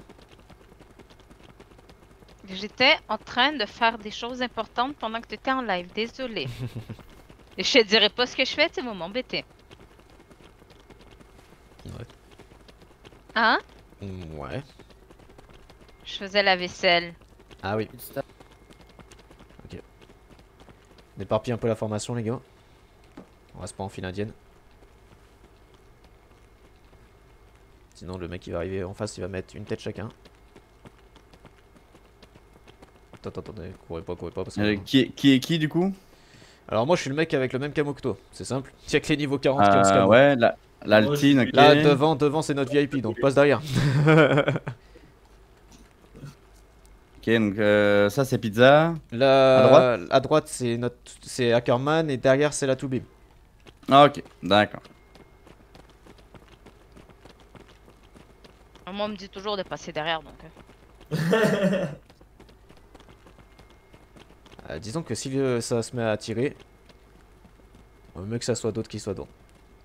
J'étais en train de faire des choses importantes pendant que tu étais en live. Désolé. Et je te dirai pas ce que je fais, tu vas m'embêter. Ouais. Hein? Ouais. Je faisais la vaisselle. Ah oui. On éparpille un peu la formation, les gars. On reste pas en file indienne. Sinon, le mec qui va arriver en face, il va mettre une tête chacun. Attendez, courez pas, parce que... Qui est qui du coup? Alors moi, je suis le mec avec le même camo que toi. C'est simple. Il y a que les niveaux 40 qui ont ce camo. Ouais, l'Altine, ok. Là, devant, c'est notre VIP, donc passe derrière. Ok, donc ça c'est Pizza. Là, à droite, c'est Ackerman et derrière, c'est la Toubib. Ah, ok, d'accord. Moi, on me dit toujours de passer derrière, donc. Disons que si ça se met à tirer, on veut mieux que ça soit d'autres qui soient dedans.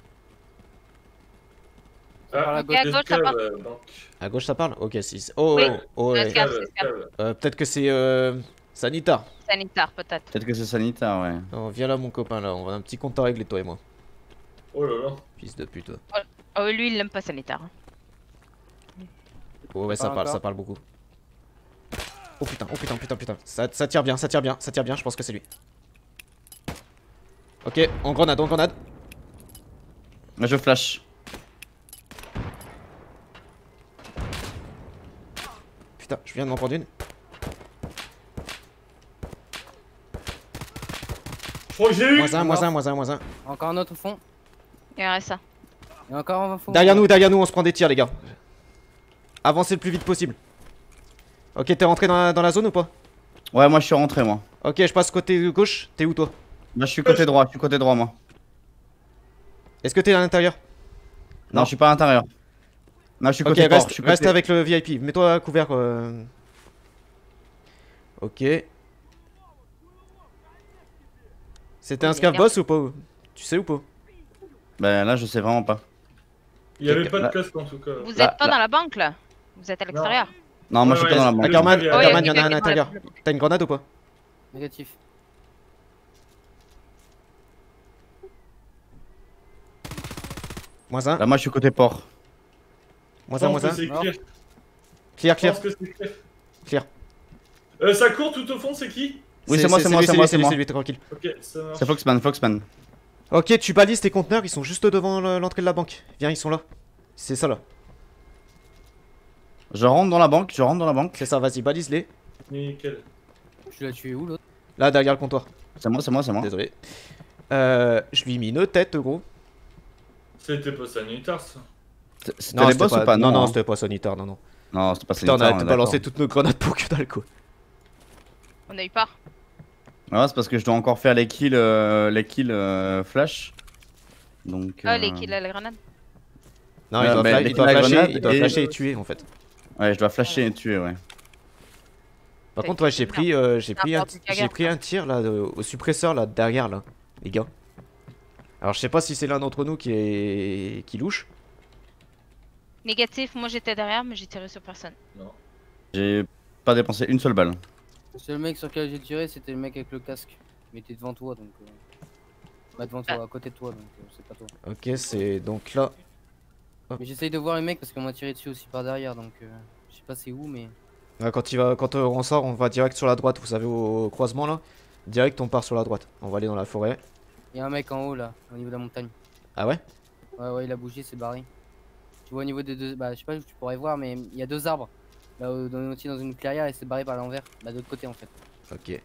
Ah, Ok, à gauche, ça part. À gauche, ça parle? Ok, si. Oh, Oui. oh, ouais. Escave, escave. Peut-être que c'est Sanita. Sanitaire, peut-être. Peut-être que c'est sanitaire, ouais. Non, viens là, mon copain, là. On a un petit compte à régler, toi et moi. Oh là là. Fils de pute. Oh, lui, il l'aime pas sanitaire. Hein. Oh, ouais, ça Pas parle, encore. ça parle beaucoup. Oh putain, oh putain, putain. Ça tire bien, je pense que c'est lui. Ok, en grenade, Moi je flash. Putain, je viens de m'en prendre une. Je crois que j'ai eu. Moins un. Encore un autre au fond. Il y aurait ça. Et encore un au fond. Derrière nous, on se prend des tirs, les gars. Avancez le plus vite possible. Ok, t'es rentré dans la zone ou pas? Ouais, moi je suis rentré, moi. Ok, je passe côté gauche. T'es où, toi? Moi je suis côté droit, moi. Est-ce que t'es à l'intérieur? Non, je suis pas à l'intérieur. Non, je suis Ok, côté port. reste, Je suis reste côté- avec le VIP. Mets-toi à couvert. Ok. C'était un scav boss ou pas? Tu sais ou pas? Bah là, je sais vraiment pas. Il y avait pas de Là- casque en tout cas. Vous Là- êtes pas là- dans la banque, là? Vous êtes à l'extérieur? Non, moi je suis Ouais, pas dans la ouais, banque. Ackerman, Oui, Ackerman, il y en a ok, un à ok, l'intérieur. ok. T'as une grenade ou pas? Négatif. Moins un, Là, moi je suis côté port. moins Je un, pense moins que un. c'est clair. Clear, Je clear, pense que c'est clair. clear. Ça court tout au fond, c'est qui? Oui, c'est moi, c'est moi. lui, t'es tranquille. Ok, ça marche. C'est Foxman. Ok, tu balises tes conteneurs, ils sont juste devant l'entrée de la banque. Viens, ils sont là. C'est ça là. Je rentre dans la banque, C'est ça, vas-y, balise-les. Nickel. Tu l'as tué où l'autre? Là, derrière le comptoir. C'est moi. Désolé. Je lui ai mis une tête, gros. C'était pas sanitaire ça. C'était les boss ou pas? Non, non, hein. c'était pas sanitaire, non, non. Non, c'était pas Putain, sanitaire. on a est balancé d'accord. toutes nos grenades pour que dalle, quoi. On a eu peur. Ouais, c'est parce que je dois encore faire les kills flash. Donc. Ah, les kills à la grenade. Non, Ouais, il doit, mais fla- les il doit kills à flasher, grenade il doit et- flasher et tuer, en fait. Ouais, je dois flasher et tuer, ouais. Par T'as contre, ouais, été j'ai bien. pris, N'importe quel j'ai gars. pris un tir, là, au suppresseur, là, derrière, là, les gars. Alors, je sais pas si c'est l'un d'entre nous qui louche. Négatif, moi j'étais derrière, mais j'ai tiré sur personne. J'ai pas dépensé une seule balle. Le seul mec sur lequel j'ai tiré, c'était le mec avec le casque. Mais il était devant toi, donc. Bah, devant toi, à côté de toi, donc c'est pas toi. Ok, c'est donc là. Mais j'essaye de voir les mecs parce qu'on m'a tiré dessus aussi par derrière, donc je sais pas c'est où, mais. Ouais, quand on sort, on va direct sur la droite, vous savez, au croisement, là. Direct, on part sur la droite. On va aller dans la forêt. Il y a un mec en haut là, au niveau de la montagne. Ah ouais? Ouais, ouais, il a bougé, c'est barré. Tu vois au niveau des deux. Bah, je sais pas où tu pourrais voir, mais il y a deux arbres. Là, aussi dans une clairière et c'est barré par l'envers. Bah, de l'autre côté en fait. Ok.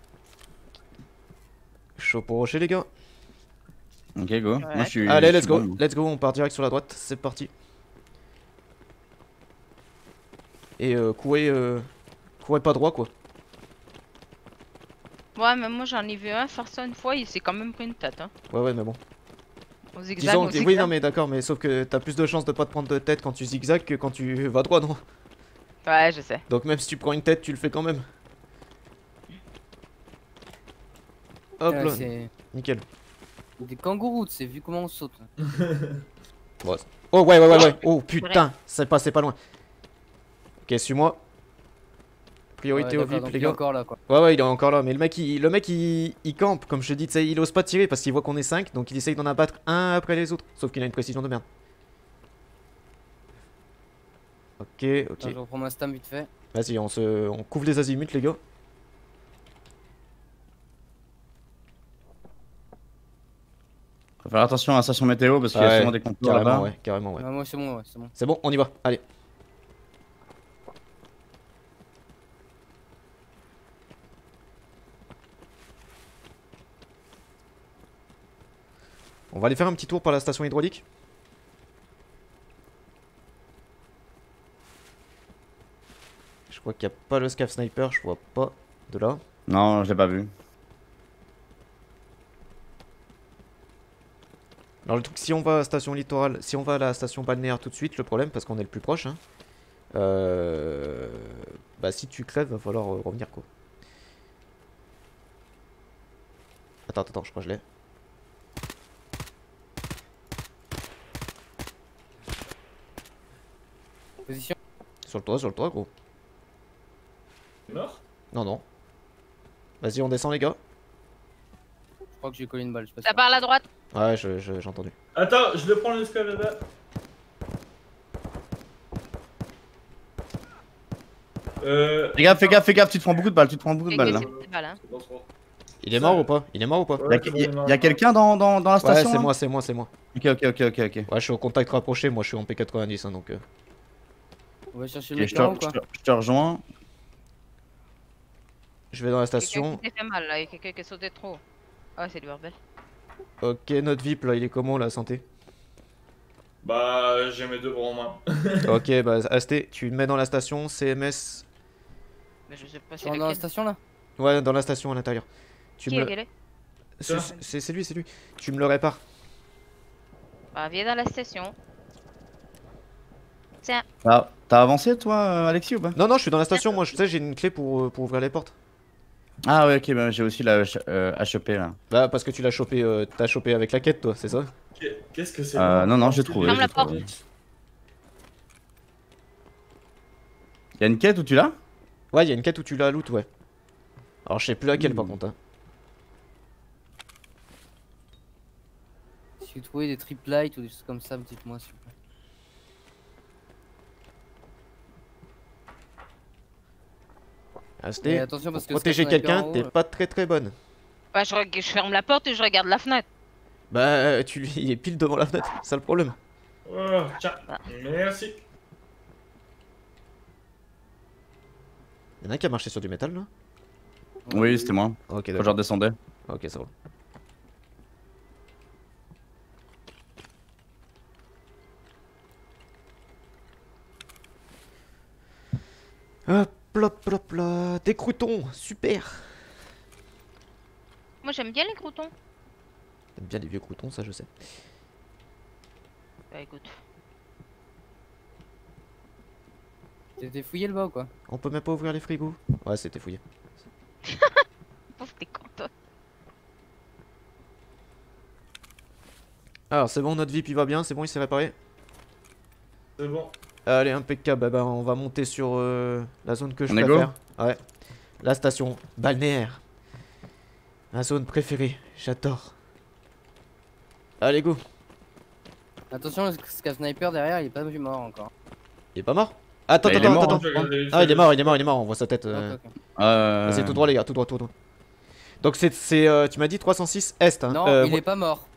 Chaud pour rocher, les gars. Ok, go. Moi, je suis. Allez, je let's suis go, bon. let's go, on part direct sur la droite, c'est parti. Et courez pas droit, quoi. Ouais, mais moi j'en ai vu un faire ça une fois, il s'est quand même pris une tête. Hein. Ouais, mais bon. Au zigzag, Disons, au oui, zigzag. non, mais d'accord, mais sauf que t'as plus de chances de pas te prendre de tête quand tu zigzags que quand tu vas droit, non? Ouais, je sais. Donc même si tu prends une tête, tu le fais quand même. Hop là, C'est nickel. des kangourous, tu sais, vu comment on saute. Oh, ouais, oh putain, c'est pas loin. Ok, suis-moi. Priorité Ouais, au d'accord, VIP, donc les il est gars. encore là quoi. Ouais, il est encore là, mais le mec il campe, comme je te dis, tu sais, il ose pas tirer parce qu'il voit qu'on est 5, donc il essaye d'en abattre un après les autres, sauf qu'il a une précision de merde. Ok, Attends, ok. je reprends ma stam vite fait. Vas-y, on couvre les azimuts, les gars. Faut faire attention à la station météo parce qu'il y a Ouais, souvent des contours Carrément, là-bas. ouais, carrément, ouais. Ah, moi c'est bon, ouais, c'est bon. C'est bon, on y va, allez. On va aller faire un petit tour par la station hydraulique. Je crois qu'il n'y a pas le scav sniper, je vois pas de là. Non, je l'ai pas vu. Alors le truc, si on va à la station littorale, si on va à la station balnéaire tout de suite, le problème, parce qu'on est le plus proche, hein, bah si tu crèves, va falloir revenir quoi. Attends, je crois que je l'ai. Position. Sur le toit, gros. T'es mort? Non, non. Vas-y, on descend les gars. Je crois que j'ai collé une balle, je sais pas Ça sûr. part à la droite. Ouais, j'ai entendu. Attends, je le prends l'escalade. Fais gaffe, tu te prends beaucoup de balles, là. C'est pas là. C'est bon, c'est bon. Il est mort ou pas? Il est mort ou pas? Ouais, Y a quelqu'un dans la Ouais, station c'est là moi, c'est moi. Ok. Ouais, Ouais, je suis au contact rapproché, moi je suis en P90, hein, donc... On va chercher le mec je là ou quoi? te rejoins. Je vais dans la Quelqu'un station. qui s'est fait mal là, il y a quelqu'un qui a sauté trop. Ah, c'est du bordel. Ok, notre VIP là, il est comment la santé? Bah, j'ai mes deux bras en main. Ok, bah Asté, tu me mets dans la station, CMS. Mais je sais pas Tu si rentres dans la lequel. station là? Ouais, dans la station à l'intérieur. Tu Qui me est le... gueulé? C'est lui, c'est lui. Tu me le répares. Bah, viens dans la station. Tiens, T'as avancé toi, Alexis ou pas? Non, non, je suis dans la station, moi, je sais, j'ai une clé pour ouvrir les portes. Ah ouais, ok, bah, j'ai aussi la HEP là. Bah, parce que tu l'as chopé, t'as chopé avec la quête, toi, c'est ça? Qu'est-ce que c'est? Non, j'ai trouvé. Ferme la j'ai trouvé. porte. Y'a une quête où tu l'as? Ouais, il y a une quête où tu la loot, ouais. Alors, je sais plus laquelle, par contre. Hein. Si vous trouvez des trip light ou des choses comme ça, dites-moi s'il vous plaît. Et Asté, attention parce pour que protéger ce sniper quelqu'un, en haut, t'es pas très bonne. bah, je ferme la porte et je regarde la fenêtre. Bah, il est pile devant la fenêtre, c'est ça le problème. Oh, tiens, Ah. merci. Y'en a un qui a marché sur du métal, là? Oui, c'était moi. Ok, Quand je d'accord. redescendais. Ok, ça va. Hop, hop, hop, là. Des croutons, super. Moi, j'aime bien les croutons. J'aime bien les vieux croutons, ça je sais. Bah écoute. T'étais fouillé le bas ou quoi? On peut même pas ouvrir les frigos. Ouais, c'était fouillé. Pauvre t'es content. Alors, c'est bon, notre VIP il va bien, c'est bon, il s'est réparé. C'est bon. Allez, impeccable. Bah, on va monter sur la zone que je On est préfère. Ouais. La station balnéaire. Ma zone préférée. J'adore. Allez, go. Attention, le scav sniper derrière, il est pas mort encore. Il est pas mort? Attends, Bah, il est attends, mort, attends. Je vais regarder Ah, il est mort, le- il est mort. On voit sa tête. Ok, ok. Vas-y, tout droit, les gars, tout droit, tout droit. Donc, tu m'as dit 306 Est, hein? Non, il ouais. est pas mort.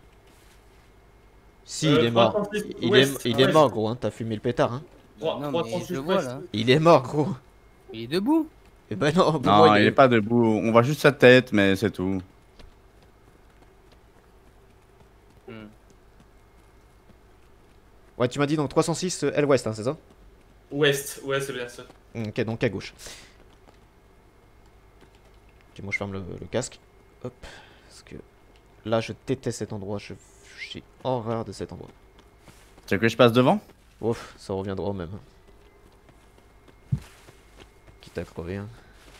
Si, il est mort. 306 Il Ouest, est Ouest. mort, gros, hein. T'as fumé le pétard, hein. Trois- Non, mais 306 je le vois Ouest. là. Il est mort, gros. Il est debout. Et bah non, pour Non, moi, il est pas debout. On voit juste sa tête, mais c'est tout. Ouais, tu m'as dit donc 306 L Ouest, hein, c'est ça? Ouest, ouais, c'est bien ça. Ok, donc à gauche. Ok, moi je ferme le casque. Hop. Parce que là, je déteste cet endroit. J'ai horreur de cet endroit. Tu veux que je passe devant? Ouf, ça reviendra au même. Quitte à crever. Hein.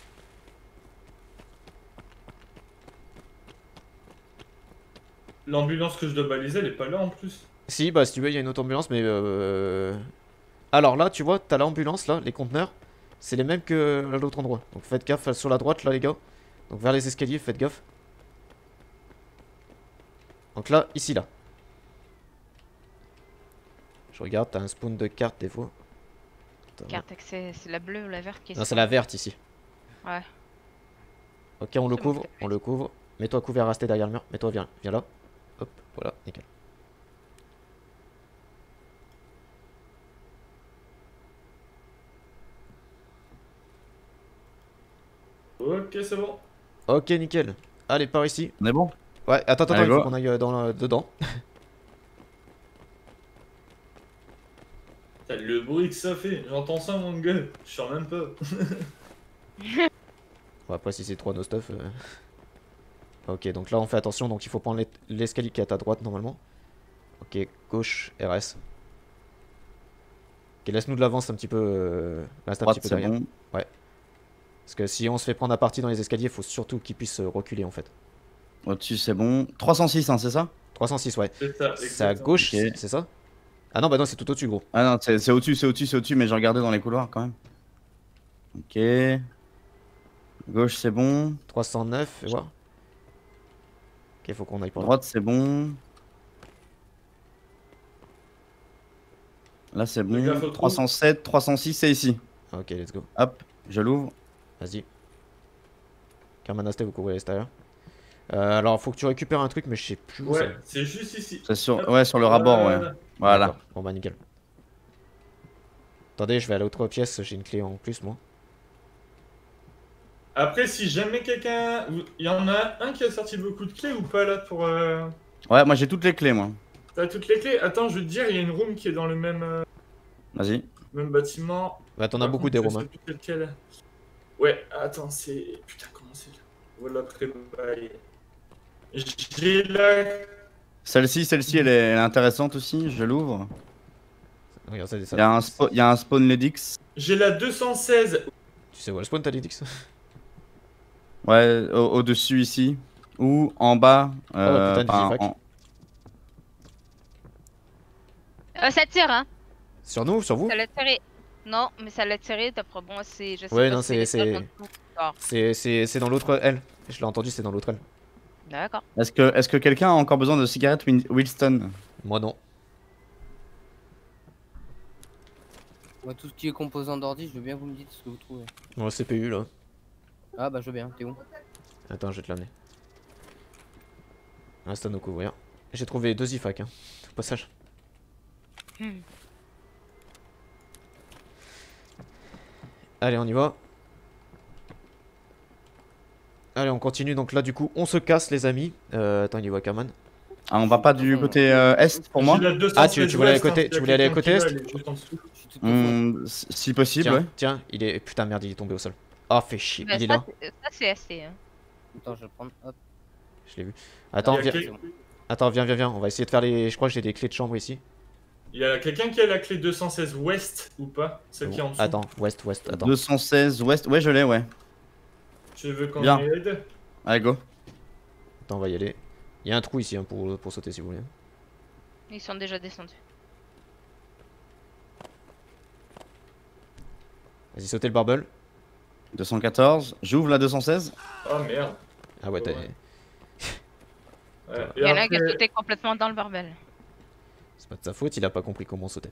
L'ambulance que je dois baliser, elle est pas là en plus. Si, bah si tu veux, il y a une autre ambulance, mais alors là, tu vois, t'as l'ambulance là, les conteneurs. C'est les mêmes que à l'autre endroit. Donc faites gaffe sur la droite là, les gars. Donc vers les escaliers, faites gaffe. Donc là, ici là. Je regarde, t'as un spawn de cartes des fois. Attends. Carte accès, c'est la bleue ou la verte qui est Non, c'est la verte ici. Ouais. Ok, on le C'est bon, couvre, on le couvre. Mets-toi couvert, restez derrière le mur. Mets-toi, viens là. Hop, voilà, nickel. Ok, c'est bon. Ok, nickel. Allez, par ici. On est bon? Ouais, attends, Allez, il faut go. qu'on aille dedans. Putain, le bruit que ça fait, j'entends ça mon gars, je sors même pas. Bon, après, si c'est 3 no stuff. Ok, donc là, on fait attention. Donc, il faut prendre l'escalier qui est à ta droite normalement. Ok, gauche, RS. Ok, laisse-nous de l'avance un petit peu. Reste un Droite, petit peu c'est derrière. bon. Parce que si on se fait prendre à partie dans les escaliers, il faut surtout qu'ils puissent reculer en fait. Au-dessus, c'est bon. 306, hein, c'est ça? 306, ouais. C'est ça, C'est à exactement. gauche, Ok. c'est ça? Ah non, bah non, c'est tout au-dessus, gros. Ah non, c'est au-dessus, mais j'ai regardé dans les couloirs quand même. Ok. Gauche, c'est bon. 309, fais voir. Ok, faut qu'on aille par là. Droite, c'est bon. Là, c'est Les gars, bon. faut le 307, 306, c'est ici. Ok, let's go. Hop, je l'ouvre. Vas-y. Carmanasté, vous couvrez l'extérieur. Alors, faut que tu récupères un truc, mais je sais plus où Ouais, c'est juste ici. C'est sur... Ouais, sur le rabord, ouais. Voilà. D'accord. Bon, bah nickel. Attendez, je vais à l'autre pièce, j'ai une clé en plus, moi. Après, si jamais quelqu'un. Il y en a un qui a sorti beaucoup de clés ou pas là pour. Ouais, moi j'ai toutes les clés, moi. T'as toutes les clés? Attends, je veux te dire, il y a une room qui est dans le Vas-y. même bâtiment. Bah, t'en as Par beaucoup contre, des je rooms. sais Hein. plus lequel. Ouais, attends, c'est. Putain, comment c'est là? Voilà, pré-bail. J'ai la. Celle-ci, elle est intéressante aussi. Je l'ouvre. Regarde, ça, Il y a un spawn Ledix. J'ai la 216. Tu sais où elle spawn, t'as dit Dix? Ouais, au-dessus ici. Ou en bas. putain de enfin, Digifac. Ça tire, hein. Sur nous, sur vous? Ça l'a tiré. Non, mais ça l'a tiré, d'après moi, c'est. Je sais Ouais, pas non, si les c'est- autres ont tout. D'accord. C'est dans l'autre aile. Je l'ai entendu, c'est dans l'autre aile. D'accord. Est-ce que quelqu'un a encore besoin de cigarettes Winston? Moi, non. Moi, tout ce qui est composant d'ordi, je veux bien que vous me dites ce que vous trouvez. Mon CPU là. Ah bah je veux bien, t'es où? Attends, je vais te l'amener. Reste à nous couvrir. J'ai trouvé 2 IFAC, hein, au passage. Allez, on y va. Allez, on continue. Donc là, du coup, on se casse, les amis. Attends, il y voit Kaman. Ah, on va pas du côté est pour moi? J'ai la 216 Ah, tu voulais aller à ouest, côté, hein, tu voulais aller à quelqu'un côté qui est va, elle est juste en dessous. Je suis toutes les fois. Si possible, Tiens, ouais. tiens, il est. Putain, merde, il est tombé au sol. Ah, fait chier, Bah, il est là. ça c'est assez. Hein. Attends, je vais le prendre. Hop. Je l'ai vu. Attends, Il y a viens. Attends, viens. On va essayer de faire les. Je crois que j'ai des clés de chambre ici. Il y a quelqu'un qui a la clé 216 ouest ou pas? Celle qui est en dessous. Attends, ouest, attends. 216 ouest, ouais, je l'ai, ouais. Tu veux qu'on Bien. y aide? Allez, go. Attends, on va y aller. Il y a un trou ici hein, pour sauter si vous voulez. Ils sont déjà descendus. Vas-y, sautez le barbel. 214, j'ouvre la 216. Oh merde. Ah ouais, t'as. Ouais. Il y en a un qui a après- sauté complètement dans le barbel. C'est pas de sa faute, il a pas compris comment sauter.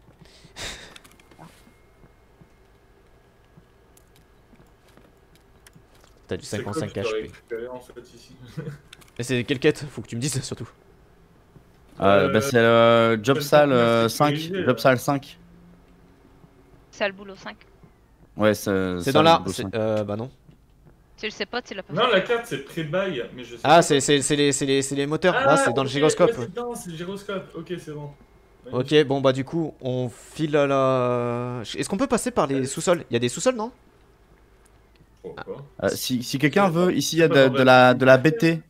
T'as du c'est quoi 55 que tu dois HP. récupérer, en fait, ici. Et c'est quelle quête? Faut que tu me dises surtout. Bah, c'est Job le Sale partenaire 5. sécurisé, Job là. Sale 5. Sale boulot 5. Ouais, C'est dans la. Bah non. Tu le sais pas, tu l'as pas Non, fait. la carte c'est pré-bail, mais je sais Ah, pas. c'est les moteurs. Ah, Là, c'est dans le ok, gyroscope. ouais, c'est le gyroscope. Ok, c'est bon. Ok, bon bah du coup, on file à la. Est-ce qu'on peut passer par les sous-sols? Il y a des sous-sols, non? Pourquoi? Si quelqu'un veut, ici il y a de la BT.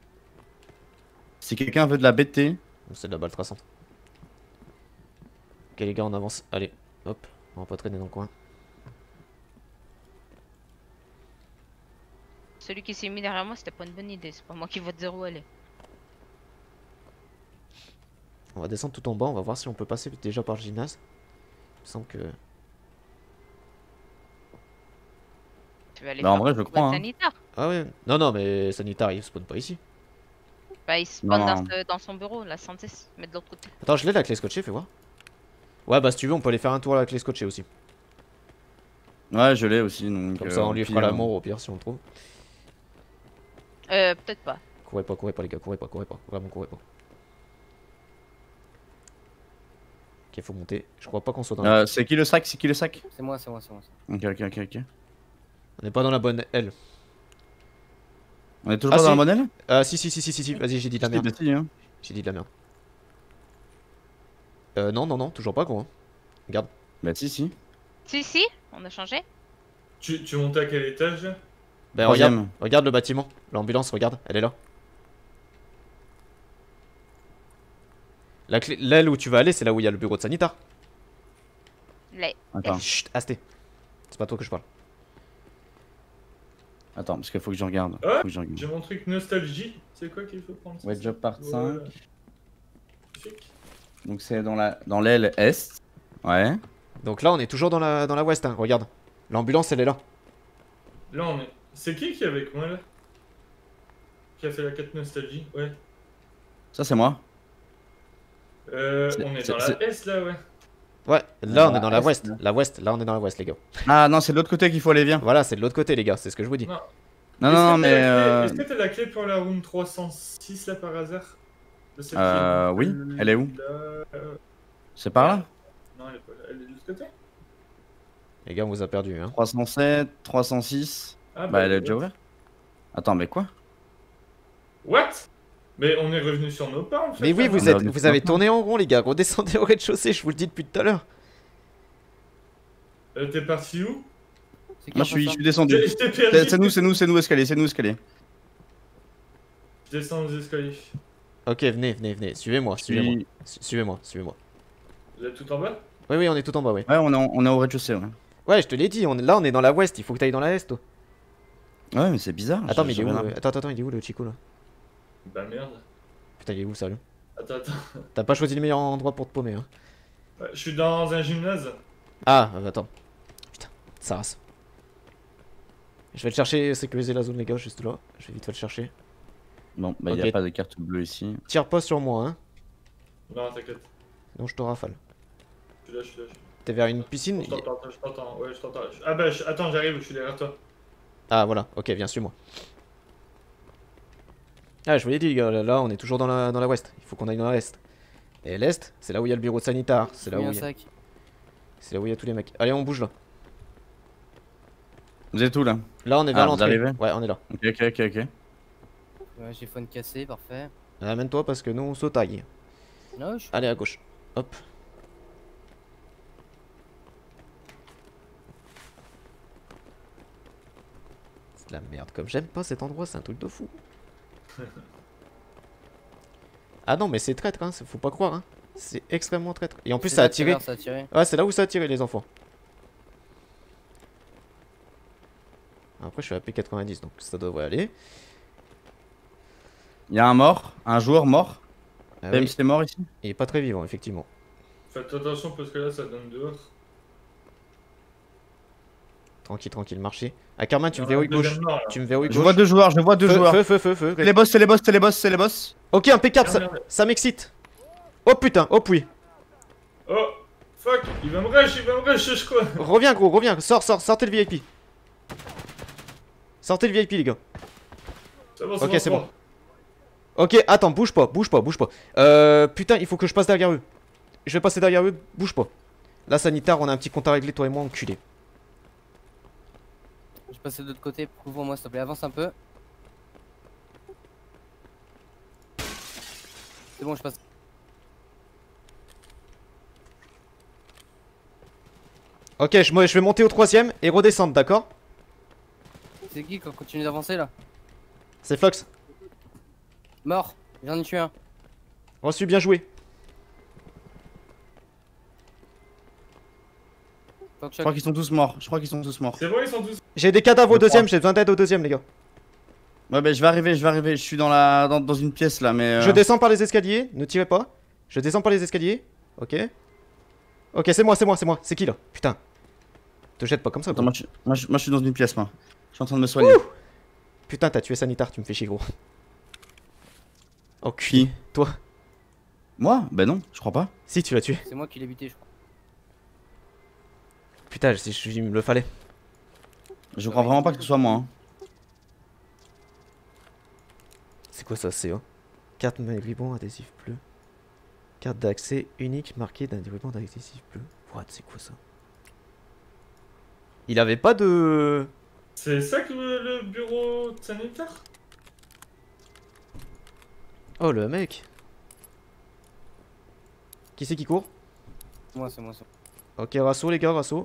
Si quelqu'un veut de la BT, C'est de la balle traçante. Ok les gars, on avance. Allez, hop, on va pas traîner dans le coin. Celui qui s'est mis derrière moi, c'était pas une bonne idée. C'est pas moi qui vote 0 aller. On va descendre tout en bas, on va voir si on peut passer déjà par le gymnase. Il me semble que. Tu vas aller Bah, en faire vrai, ton je boîte crois, hein. sanitaire. Ah ouais, non, mais sanitaire, il spawn pas ici. Bah, il spawn Non. dans son bureau. La santé se met de l'autre côté. Attends, je l'ai la clé scotchée, fais voir. Ouais, bah si tu veux, on peut aller faire un tour à la clé scotchée aussi. ouais, je l'ai aussi. Donc, Comme ça, on lui au fera pire, l'amour au pire si on le trouve. Peut-être pas. Courez pas les gars, courez pas. Vraiment, courez pas. Ok, faut monter. Je crois pas qu'on soit dans la... C'est qui le sac? C'est qui le sac? C'est moi. Ok. On est pas dans la bonne aile. On est toujours Ah, pas dans si. le modèle? Si, vas-y, j'ai dit de la merde. Si, hein. J'ai dit de la merde. Non, toujours pas gros. Hein. Regarde. Bah si. Si, on a changé. Tu montes à quel étage? Bah Troisième. regarde le bâtiment. L'ambulance, regarde, elle est là. L'aile où tu vas aller, c'est là où il y a le bureau de sanitaire. Les... Attends, Chut, Asté. C'est pas toi que je parle. parce qu'il faut que je regarde. Ah, Faut que je regarde. j'ai mon truc nostalgie. C'est quoi qu'il faut prendre? Ouais, job part 5. Voilà. Magnifique. Donc c'est dans l'aile est. Ouais. Donc là, on est toujours dans la ouest, hein. Regarde. L'ambulance, elle est là. Là, on est. C'est qui est avec moi là? Qui a fait la 4 nostalgie? Ouais. Ça c'est moi. On est dans la S là, ouais. Ouais, là, on Dans est dans la la est, ouest. là. La ouest, là, on est dans la ouest, les gars. Ah non, c'est de l'autre côté qu'il faut aller, viens. Voilà, c'est de l'autre côté, les gars. C'est ce que je vous dis. Non. Non, Est-ce que mais. t'as la clé- Est-ce que t'as la clé pour la room 306 là par hasard? De celle qui est Oui. Elle est où? là, C'est par là? Non, elle est pas là. Elle est de l'autre côté? Les gars, on vous a perdu, hein. 307, 306. Ah, Bah elle est ouais. déjà ouverte. Attends, mais quoi? What? Mais on est revenu sur nos pas en fait. Mais oui, là, vous, non vous avez tourné en rond, les gars. Redescendez au rez-de-chaussée, je vous le dis depuis tout à l'heure. T'es parti où? C'est Moi je suis descendu. Je t'ai perdu. C'est nous escalier, Je descends les escaliers. Ok, venez. Suivez-moi. Suivez-moi. Vous êtes tout en bas? Oui, on est tout en bas, oui. Ouais, on est au rez-de-chaussée, ouais. Ouais, je te l'ai dit, là, on est dans la ouest. Il faut que t'ailles dans la est, toi. Ouais, mais c'est bizarre. Attends, mais il est où reviens là. Attends, il est où le Chico là? Bah merde. Putain, il est où, sérieux? Attends. T'as pas choisi le meilleur endroit pour te paumer, hein. Ouais, je suis dans un gymnase. Ah, attends. Putain, ça race. Je vais le chercher, sécuriser la zone, les gars, juste là. Je vais vite fait le chercher. Bon, bah y Ok. a pas de carte bleue ici. Tire pas sur moi, hein. Non, t'inquiète. Sinon, je te rafale. Je suis là. T'es vers une piscine? Je t'entends. Ouais, je t'entends. Ah bah, attends, j'arrive, je suis derrière toi. Ah, voilà, ok, viens, suis-moi. Ah, je vous l'ai dit, les gars, là, on est toujours dans la ouest. Il faut qu'on aille dans l'est. Et l'est, c'est là où il y a le bureau de sanitaire. C'est là où un il y a... sac. C'est là où il y a tous les mecs. Allez, on bouge là. Vous êtes où là? Là, on est vers Ah, vous l'entrée. arrivez Ouais, on est là. Ok. Ouais, j'ai phone cassé, parfait. Amène-toi parce que nous, on sautaille. Non, je suis... Allez, à gauche. Hop. de la merde. Comme j'aime pas cet endroit, c'est un truc de fou. Ah non, mais c'est traître, hein. Faut pas croire, hein. C'est extrêmement traître. Et en plus, C'est ça a là tout à tiré. l'heure, ça a tiré. Ouais, c'est là où ça a tiré, les enfants. Après, je suis à P90, donc ça devrait aller. Il y a un mort, un joueur mort. Ah Même oui, si c'est mort ici. il est pas très vivant, effectivement. Faites attention parce que là ça donne dehors. Tranquille, tranquille, marcher. Ah, Carmin, tu me Il y en a verrouilles un gauche. deuxième mort, là. Tu me verrouilles Je gauche. vois deux joueurs, je vois deux Feu, joueurs. feu, feu, feu, feu. C'est les boss, c'est les boss, c'est les boss, c'est les boss. Ok, impeccable, Merde, ça, merde. ça m'excite. Oh putain, oh oui. Oh fuck, il va me rush, je crois. Reviens, gros, reviens. Sortez le VIP. Sortez le VIP, les gars. C'est bon, Ok, c'est bon. Ok, attends, bouge pas. Putain, il faut que je passe derrière eux. Je vais passer derrière eux, bouge pas. Là, sanitaire, on a un petit compte à régler, toi et moi, enculé. Je passe de l'autre côté, couvre-moi s'il te plaît, avance un peu. C'est bon, je passe. Ok, je vais monter au 3ème et redescendre, d'accord? C'est qui qui continue d'avancer là? C'est Fox. Mort, j'en ai tué un. Reçu, bien joué. Fuck, Je crois qu'ils sont tous morts. Je crois qu'ils sont tous morts. C'est bon, ils sont tous. J'ai des cadavres au Je crois. deuxième, j'ai besoin d'aide au deuxième, les gars. Ouais, bah je vais arriver. Je suis dans une pièce là, mais. Je descends par les escaliers, ne tirez pas. Je descends par les escaliers, ok. Ok, c'est moi. C'est qui là? Putain. Te jette pas comme ça, Attends, gros. moi, je suis dans une pièce, moi. Je suis en train de me soigner. Putain, t'as tué sanitaire, tu me fais chier, gros. Oh, cul. Qui? Toi. Moi? Bah non, je crois pas. Si, tu l'as tué. C'est moi qui l'ai buté, je crois. Putain, il me le fallait. Je crois vraiment pas que ce soit moi. Hein. C'est quoi ça, c'est Carte ruban adhésif bleu. Carte d'accès unique marquée d'un ruban adhésif bleu. What, c'est quoi ça? Il avait pas de... C'est ça que le bureau sanitaire? Oh, le mec. Qui c'est qui court? C'est moi. Ok, rasso les gars, rasso.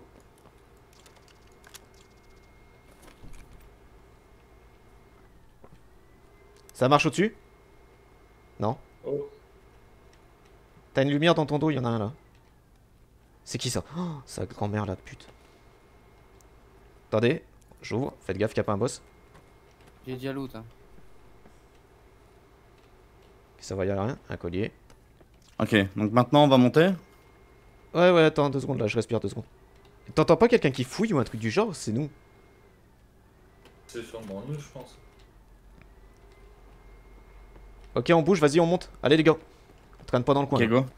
Ça marche au-dessus? Non. Oh. T'as une lumière dans ton dos, il y en a un là. C'est qui ça? Oh, sa grand-mère la pute. Attendez, j'ouvre, faites gaffe qu'il n'y a pas un boss. J'ai déjà loot. Hein. Ça va, y a rien, un collier. Ok, donc maintenant on va monter. Ouais, attends 2 secondes là, je respire 2 secondes. T'entends pas quelqu'un qui fouille ou un truc du genre? C'est nous. C'est sûrement nous, je pense. Ok, on bouge, vas-y, on monte. Allez les gars. On traîne pas dans le coin. Ok, là. go.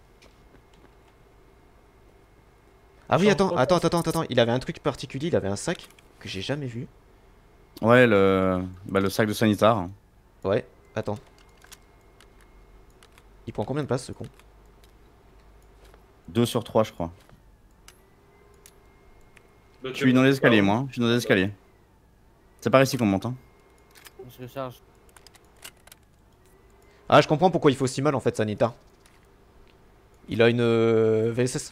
Ah oui, attends. Change pas. Attends. Il avait un truc particulier, il avait un sac que j'ai jamais vu. Ouais, le sac de sanitaire. Hein. Ouais, attends. Il prend combien de place ce con? 2 sur 3, je crois. Donc, Je suis dans les escaliers, moi. Je suis dans les escaliers. C'est par ici qu'on monte. Hein. Je recharge. Ah, je comprends pourquoi il fait aussi mal en fait, sanitaire. Il a une VSS.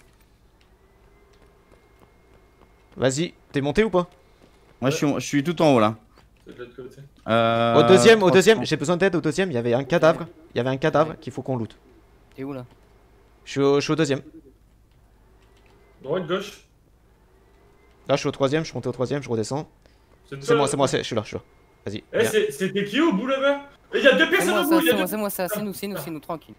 Vas-y, t'es monté ou pas? Moi, je suis tout en haut là. C'est de l'autre côté. Au deuxième, 300. j'ai besoin d'aide au deuxième. Il y avait un cadavre. Il y avait un cadavre qu'il faut qu'on loot. T'es où là? Je suis au deuxième. Droite, gauche. Là, je suis au troisième. Je suis monté au troisième. Je redescends. C'est C'est moi. Je suis là. Vas-y. Eh, viens. c'était qui au bout là-bas? Il y a deux C'est personnes moi, au bout, il y a deux. c'est moi, c'est nous, tranquille.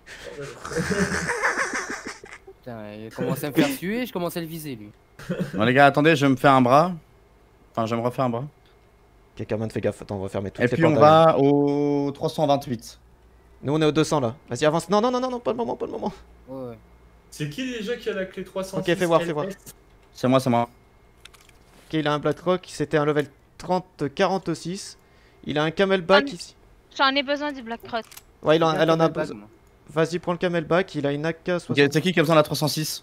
Putain, il a commencé à me faire tuer, je commençais à le viser lui. Bon, les gars, attendez, je vais me faire un bras. Enfin, je vais me refaire un bras. Ok, Carmen, fais gaffe. Attends, on va fermer toutes Et les puis on portes derrière. va au 328. Nous, on est au 200 là. Vas-y, avance. Non, pas le moment. Ouais. C'est qui déjà qui a la clé 300? Ok, fais voir. C'est moi. Ok, il a un Blackrock. C'était un level 30-46. Il a un Camelback ici. J'en ai besoin du Black Cross. Ouais, elle en a Bague, besoin. moi. Vas-y, prends le Camelback. Il a une AK-60. Ok, c'est qui a besoin de la 306?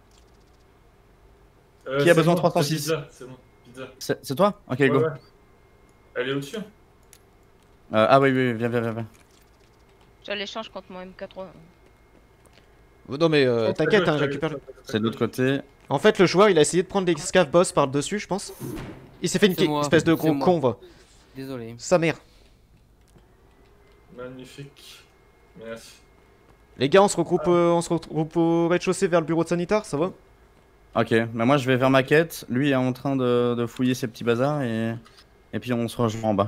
Qui a besoin de 306? C'est bon, pizza. C'est toi? Ok, Ouais, go. ouais. Elle est au-dessus. Ah oui, viens. Je l'échange contre mon MK3. Non, mais t'inquiète, hein, récupère-le. C'est de l'autre côté. En fait, le joueur, il a essayé de prendre les scav boss par le dessus, je pense. Il s'est fait une C'est moi, espèce de c'est gros moi. con, va. Désolé. Sa mère. Magnifique. Merci. Les gars, on se regroupe au rez-de-chaussée vers le bureau de sanitaire, ça va? Ok, bah moi je vais vers ma quête. Lui est en train de fouiller ses petits bazars et puis on se rejoint en bas.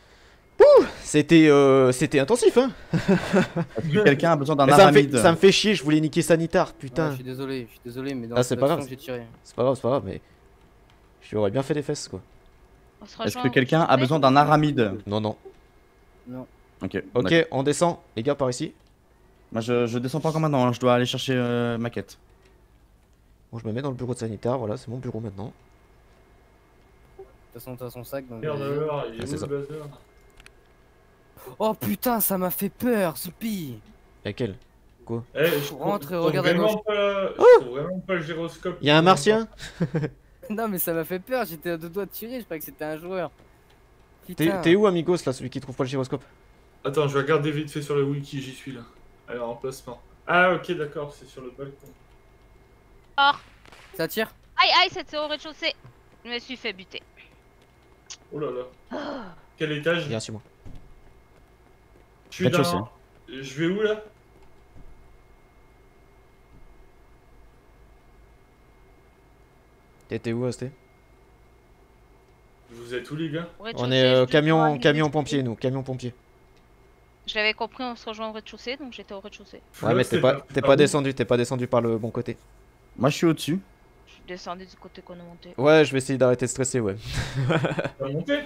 C'était intensif, hein? Est-ce que quelqu'un a besoin d'un Mais aramide? ça me fait chier, je voulais niquer sanitaire, Ouais, putain. je suis désolé, mais dans Ah, la c'est pas situation, grave. j'ai tiré. C'est pas grave, mais... Je lui aurais bien fait des fesses, quoi. On se Est-ce rejoint que au quelqu'un a rez-de-chaussée. besoin d'un aramide? Non, non. Non. Ok. Ok, d'accord. on descend, les gars, par ici. Moi je descends pas encore maintenant, hein, je dois aller chercher ma quête. Bon, je me mets dans le bureau de sanitaire, voilà, c'est mon bureau maintenant. De toute façon, t'as son sac, donc. Merde vas-y. alors, il Ah, est c'est où ça. le bazar? Oh putain, ça m'a fait peur, ce pire. Laquelle? Eh, je Rentre et trouve regarde à vraiment gauche. je trouve vraiment pas le gyroscope. Y'a un martien? Non, mais ça m'a fait peur, j'étais à deux doigts de tirer, je croyais que c'était un joueur. Putain. T'es où, amigos, là, celui qui trouve pas le gyroscope? Attends, je vais regarder vite fait sur le wiki, j'y suis là. Alors, emplacement. Ah, ok, d'accord, c'est sur le balcon. Ça tire? Aïe, aïe, c'était au rez-de-chaussée. Je me suis fait buter. Oh là là. Quel étage? Viens sur moi. Je suis Rez-de-chaussée. dans... Je vais où là? T'étais où, Asté? Vous êtes où les gars? Au On rez-de-chaussée, est je dois camion aller pompier, nous, camion pompier. Je l'avais compris, on se rejoint au rez-de-chaussée, donc j'étais au rez-de-chaussée. Ouais, mais Floss, t'es pas descendu par le bon côté. Moi je suis au-dessus. Je suis descendu du côté qu'on a monté. Ouais, je vais essayer d'arrêter de stresser, ouais. T'as monté?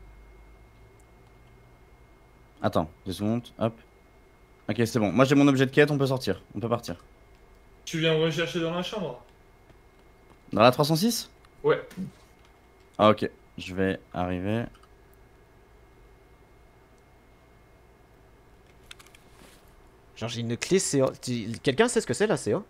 Attends, 2 secondes, hop. Ok, c'est bon. Moi j'ai mon objet de quête, on peut sortir. On peut partir. Tu viens me rechercher dans la chambre? Dans la 306? Ouais. Ah ok, je vais arriver. Genre, j'ai une clé CA. Quelqu'un sait ce que c'est, la CA?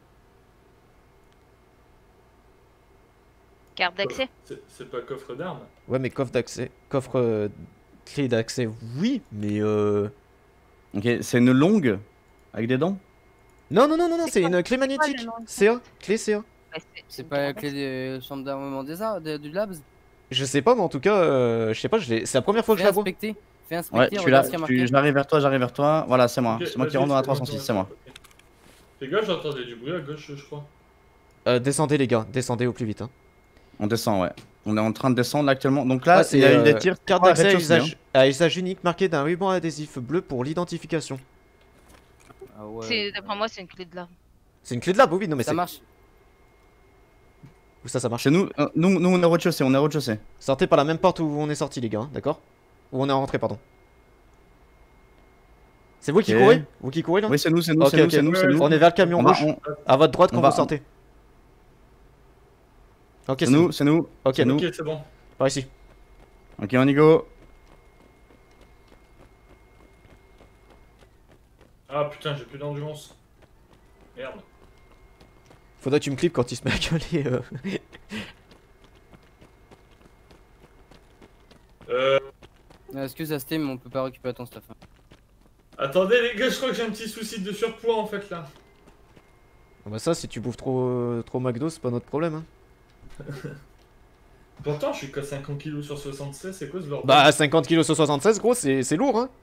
Carte d'accès. C'est pas coffre d'armes? Ouais, mais coffre d'accès. Coffre. Clé d'accès, oui, mais Ok, c'est une longue avec des dents? Non, non, non, non, non, C'est c'est quoi- une clé c'est quoi magnétique. le nom de CA, clé CA. Ouais, C'est une pas la carte clé d'accès. de chambre d'armement des arts, du labs? Je sais pas, mais en tout cas, je sais pas, c'est la première fois que je Fais la vois. inspecter. Fais Ouais, inspecter, je suis là, regarde ce qu'il y a marqué. j'arrive vers toi, j'arrive vers toi. Voilà, c'est moi. Ok, C'est moi qui vas-y, rentre dans la c'est bon, 306, c'est moi. ok. Les gars, j'entendais du bruit à gauche, je crois. Descendez, les gars, descendez au plus vite. Hein. On descend, ouais. On est en train de descendre là actuellement. Donc là, Ouais, il y a eu des tirs. carte sur la d'accès rez-de-chaussée, à usage unique marquée d'un ruban adhésif bleu pour l'identification. Ah ouais. C'est- D'après moi, c'est une clé de l'arme. C'est une clé de lab, oui, non, mais Ça c'est. marche. Où ça hein. marche? C'est nous, nous on est au rez-de-chaussée, on est au rez-de-chaussée. Sortez par la même porte où on est sorti, les gars, hein, d'accord? Où on est rentré, pardon. C'est vous qui Ok. courez? Vous qui courez là? Oui, c'est nous, c'est nous, Ok, c'est nous, ok. c'est nous, c'est nous. On est vers le camion On va- rouge, à votre droite quand on va- vous sortez. Ok, C'est nous, c'est nous. Ok, c'est nous. Ok, c'est bon. par ici. Ok, on y go. Ah putain, j'ai plus d'endurance. Merde. Faudrait que tu me clips quand il se met à gueuler. Excuse Asté, mais on peut pas récupérer ton stuff. Attendez les gars, je crois que j'ai un petit souci de surpoids en fait là. Bah ça, si tu bouffes trop McDo, c'est pas notre problème. Hein. Pourtant, je suis qu'à 50 kg sur 76, c'est quoi ce bordel? Bah 50 kg sur 76, gros, c'est lourd, hein.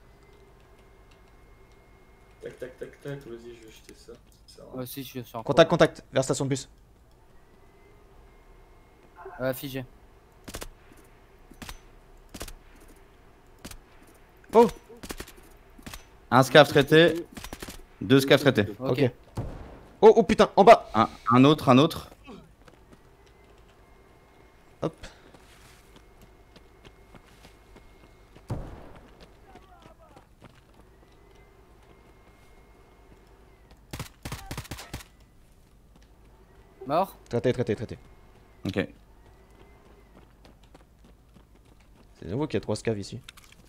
Tac tac tac tac, vas-y, je vais jeter ça. Ça va. Ouais, si, je suis sur un Contact, contact, vers station de bus. Figé. Oh, Un scaf traité, 2 scafs traités. ok. Oh, oh putain, en bas. Un autre, un autre. Hop. Mort? Traité, traité, traité. Ok. C'est nouveau qu'il y a 3 scavs ici.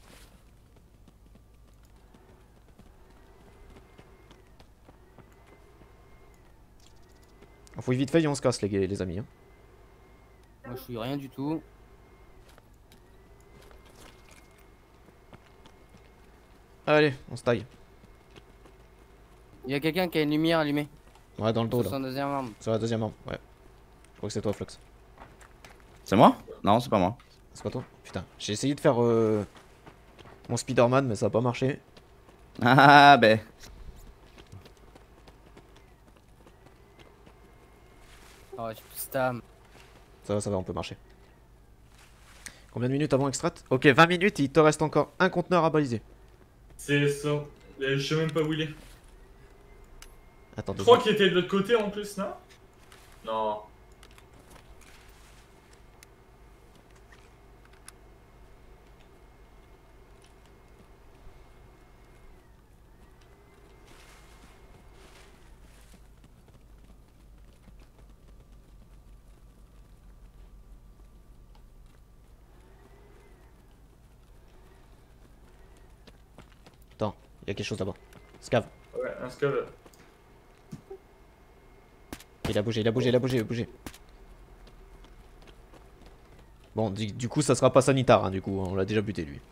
On fouille vite fait et on se casse les amis. Hein. Moi je suis rien du tout. Allez, on se taille. Il y a quelqu'un qui a une lumière allumée. Ouais, dans le dos Sur là. son deuxième arme. Sur la deuxième arme, ouais. Je crois que c'est toi, Flux. C'est moi? Non, c'est pas moi. C'est pas toi? Putain, j'ai essayé de faire mon Spider-Man, mais ça a pas marché. Ah, ben. Oh, j'ai plus stam. Ça va, on peut marcher. Combien de minutes avant extract? Ok, 20 minutes, il te reste encore un conteneur à baliser. C'est ça. Je sais même pas où il est. Attends, Je deux crois secondes. qu'il était de l'autre côté en plus, non? Non. Attends, il y a quelque chose là-bas. Scav. Ouais, un scav. Il a bougé, il a bougé, il a bougé, il a bougé. Bon, du coup, ça sera pas sanitaire, hein, du coup, on l'a déjà buté lui.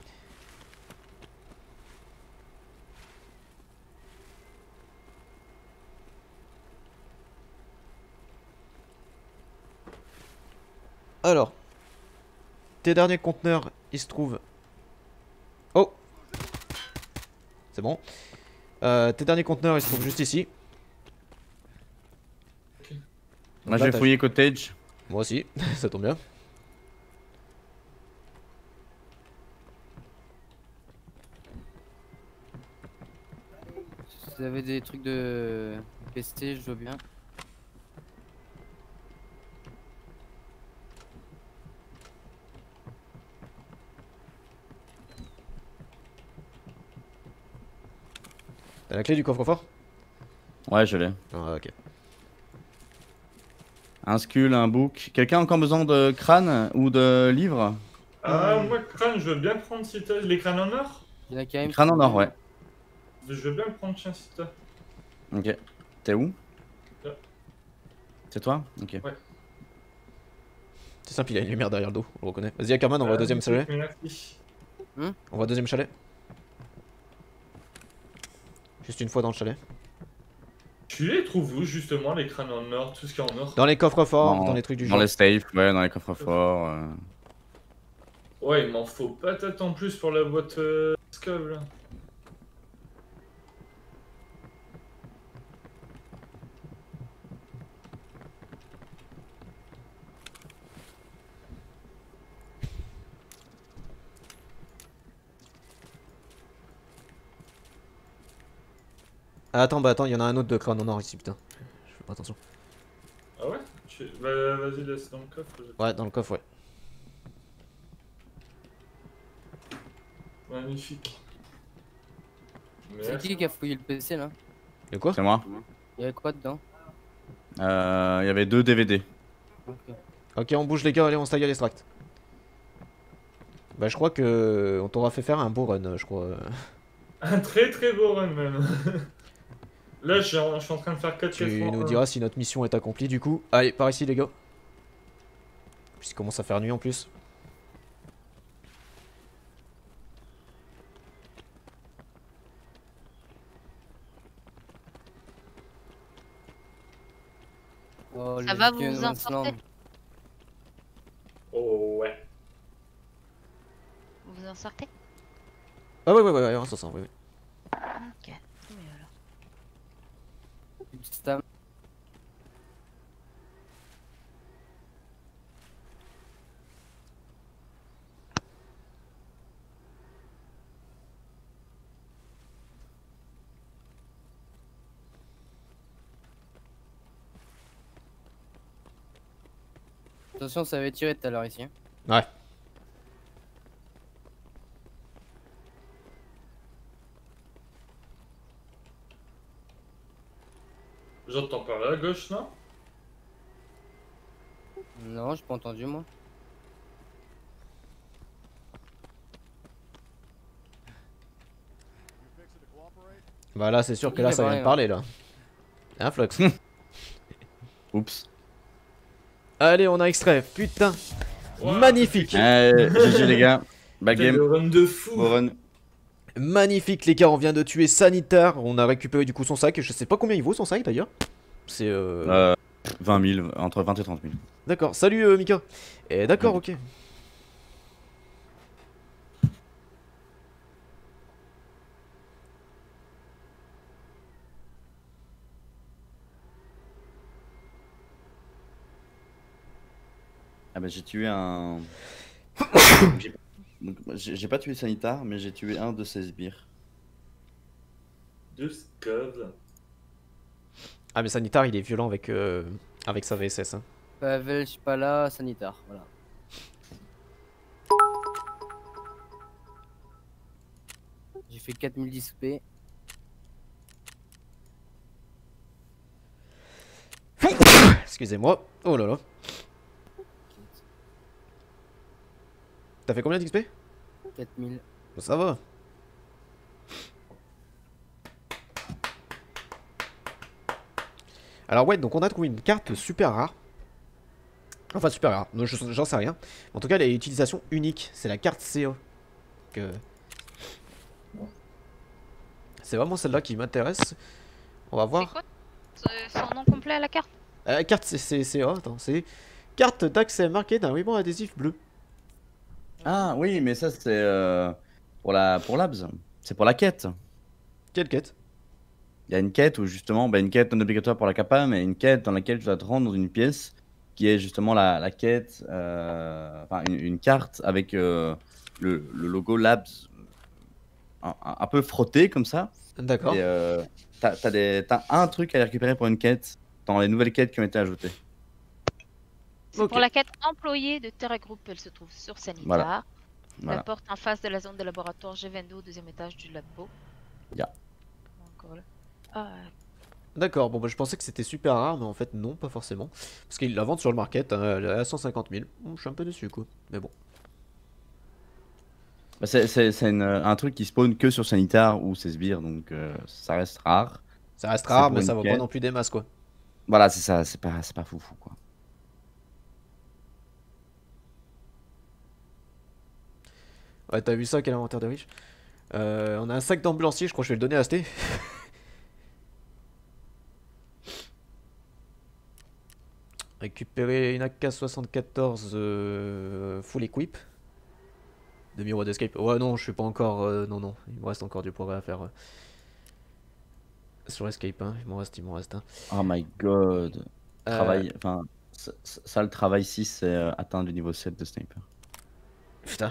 Alors, tes derniers conteneurs, ils se trouvent. Oh! C'est bon. Tes derniers conteneurs, ils se trouvent juste ici. Moi, là, je vais t'as- fouiller cottage. Moi aussi, ça tombe bien. Si vous avez des trucs de PC, je veux bien. T'as la clé du coffre-fort? Ouais, je l'ai. Ah, ok. Un skull, un book. Quelqu'un a encore besoin de crâne ou de livre? Ah, moi, crâne, je veux bien prendre si t'as les crânes en or. Il y en a quand même. Crâne en or, ouais. Je veux bien le prendre, tiens, si t'as. Ok. T'es où? Là. C'est toi? Ok. C'est simple, il a une lumière derrière le dos, on le reconnaît. Vas-y, Ackerman, on va au deuxième chalet. Merci. On va au deuxième chalet. Juste une fois dans le chalet. Tu les trouves où, justement, les crânes en or, tout ce qui est en or? Dans les coffres forts, Dans- dans les trucs du Dans genre. les safes, ouais, dans les coffres forts. Ouais, il m'en faut pas tête en plus pour la boîte scav, là. Ah, attends, bah attends, il y en a un autre de crâne en or ici, putain. Je fais pas attention. Ah ouais? Bah, vas-y, laisse dans le coffre. Ouais, dans le coffre, ouais. Magnifique. C'est Merci. qui a fouillé le PC là? Et quoi? C'est moi. Il y avait quoi dedans? Il y avait 2 DVD. Ok. Ok, on bouge les gars, allez, on style l'extract. Bah, je crois que on t'aura fait faire un beau run, je crois. Un très très beau run, même. Là, je suis en train de faire 4 Tu nous diras si notre mission est accomplie du coup. Allez, par ici les gars. Puisqu'il commence à faire nuit en plus. Oh, Ça le va, vieux vous No en Man's sortez? Land. Oh ouais. Vous en sortez? Ah ouais, on s'en sort, ouais. Ok. Tant mieux, alors. Plus de stam. Attention, ça avait tiré tout à l'heure ici. Hein. Ouais. J'entends par là à gauche, non? Non, j'ai pas entendu moi. Bah là, c'est sûr que Il là, est ça vient pareil, de parler là. Hein, Flux? Oups. Allez, on a extrait, putain. Wow, Magnifique. GG les gars. Back Putain, game. le run de fou. Beau run. Magnifique les gars, on vient de tuer Sanitaire. On a récupéré du coup son sac. Je sais pas combien il vaut son sac d'ailleurs. C'est 20 000, entre 20 et 30 000. D'accord, salut Mika. Et d'accord, ok. Ah bah j'ai tué un... J'ai- donc, j'ai pas tué Sanitar, mais j'ai tué un de ses sbires. 2 scavs. Ah, mais Sanitar, il est violent avec sa VSS. Hein. Pavel, je suis pas là, Sanitar, voilà. J'ai fait 4010 P. Excusez-moi. Oh là là. T'as fait combien d'XP? 4000. Bon, ça va. Alors ouais, donc on a trouvé une carte super rare. Enfin super rare, j'en sais rien. En tout cas, elle a une utilisation unique. C'est la carte CO. Que... C'est vraiment celle-là qui m'intéresse. On va C'est voir. quoi son nom complet à la carte? La carte CO, attends, c'est carte d'accès marquée d'un ruban adhésif bleu. Ah oui, mais ça c'est pour Labs. C'est pour la quête. Quelle quête? Il y a une quête où justement, une quête non obligatoire pour la capa, mais une quête dans laquelle tu dois te rendre dans une pièce qui est justement la quête, enfin une carte avec le logo Labs un peu frotté comme ça. D'accord. Et t'as un truc à récupérer pour une quête dans les nouvelles quêtes qui ont été ajoutées. C'est Ok. pour la quête employée de Terra Group. Elle se trouve sur Sanitar. Voilà. La Voilà. porte en face de la zone de laboratoire G22 au deuxième étage du labo. Ya. Encore là. Ah, D'accord, bon bah je pensais que c'était super rare, mais en fait non, pas forcément. Parce qu'ils la vendent sur le market, hein, elle est à 150 000. Bon, je suis un peu déçu quoi, mais bon. Bah, c'est un truc qui spawn que sur Sanitar ou ses sbires, donc ça reste rare. Ça reste C'est rare, pour mais une ça vaut pas quête. non plus des masses quoi. Voilà, c'est ça, c'est pas foufou quoi. Ouais, t'as vu ça, quel inventaire de riche. On a un sac d'ambulancier, je crois que je vais le donner à Sté. Récupérer une AK-74 full equip. Demi-roi d'escape. Ouais, non, je suis pas encore. Non, non, il me reste encore du progrès à faire sur escape. Hein. Il m'en reste un. Oh my god. Travail, enfin, ça le travail 6, c'est atteindre le niveau 7 de sniper. Putain.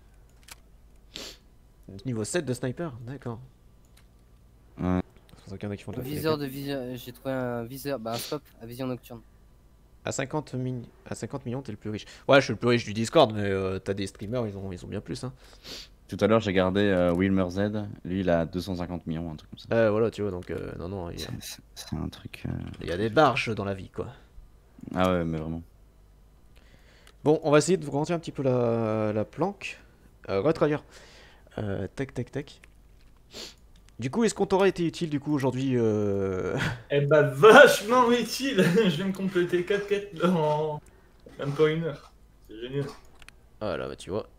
Niveau 7 de sniper, d'accord. Ouais. C'est pour ça qu'il y en a qui font de Un la viseur de vision. J'ai trouvé un viseur, un scope à vision nocturne. À 50 millions, t'es le plus riche. Ouais, je suis le plus riche du Discord, mais t'as des streamers, ils ont bien plus. Hein. Tout à l'heure, j'ai gardé Wilmer Z. Lui, il a 250 millions, un truc comme ça. Voilà, tu vois, donc non, non, C'est un truc. il y a des barges dans la vie, quoi. Ah ouais, mais vraiment. Bon, on va essayer de vous grandir un petit peu la planque. Retravailleur. Tac, tac, tac. Du coup, est-ce qu'on t'aura été utile, du coup, aujourd'hui Eh bah, vachement utile. Je viens de compléter 4 quêtes là en même pas une heure. C'est génial. Voilà, bah tu vois.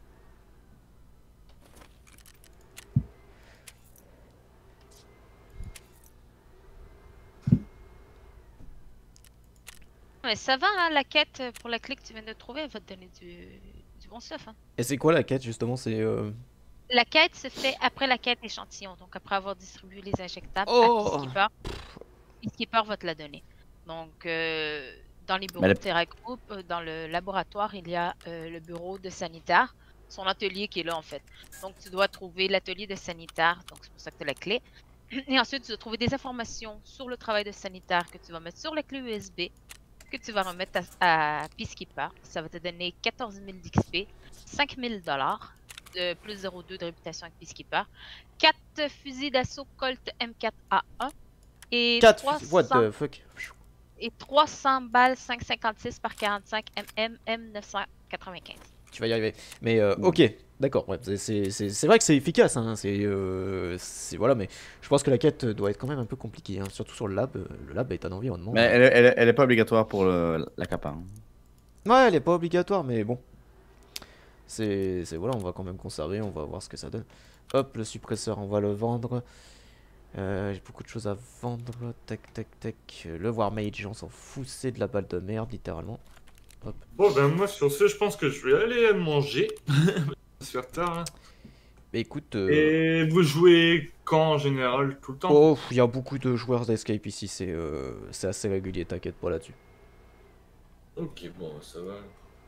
mais ça va, hein, la quête pour la clé que tu viens de trouver, elle va te donner du bon stuff. Hein. Et c'est quoi la quête, justement? C'est... La quête se fait après la quête échantillon, donc après avoir distribué les injectables Oh. à Peacekeeper. Peacekeeper va te la donner. Donc, dans les bureaux Mais de Terra Group, dans le laboratoire, il y a le bureau de Sanitar, son atelier qui est là en fait. Donc, tu dois trouver l'atelier de Sanitar, donc c'est pour ça que tu as la clé. Et ensuite, tu dois trouver des informations sur le travail de Sanitar que tu vas mettre sur la clé USB, que tu vas remettre à Peacekeeper. Ça va te donner 14 000 d'XP, 5 000 $, plus 0,2 de réputation avec Peacekeeper, 4 fusils d'assaut Colt M4A1 et 4 300 what the fuck? et 300 balles 5,56 par 45 mm M995. Tu vas y arriver. Mais ok, d'accord. Ouais, c'est vrai que c'est efficace. Hein, c'est voilà, mais je pense que la quête doit être quand même un peu compliquée, hein, surtout sur le lab. Le lab est un environnement. Mais elle est pas obligatoire pour la capa. Hein. Ouais, elle est pas obligatoire, mais bon. C'est voilà, on va quand même conserver, on va voir ce que ça donne. Hop, le suppresseur, on va le vendre. J'ai beaucoup de choses à vendre. Tac, tac, tac. Le Warmage, on s'en fout, c'est de la balle de merde, littéralement. Hop. Bon, ben moi, sur ce, je pense que je vais aller manger. Ça va se faire tard. Hein. Mais écoute. Et vous jouez quand en général? Tout le temps? Oh, il y a beaucoup de joueurs d'Escape ici, c'est assez régulier, t'inquiète pas là-dessus. Ok, bon, ça va.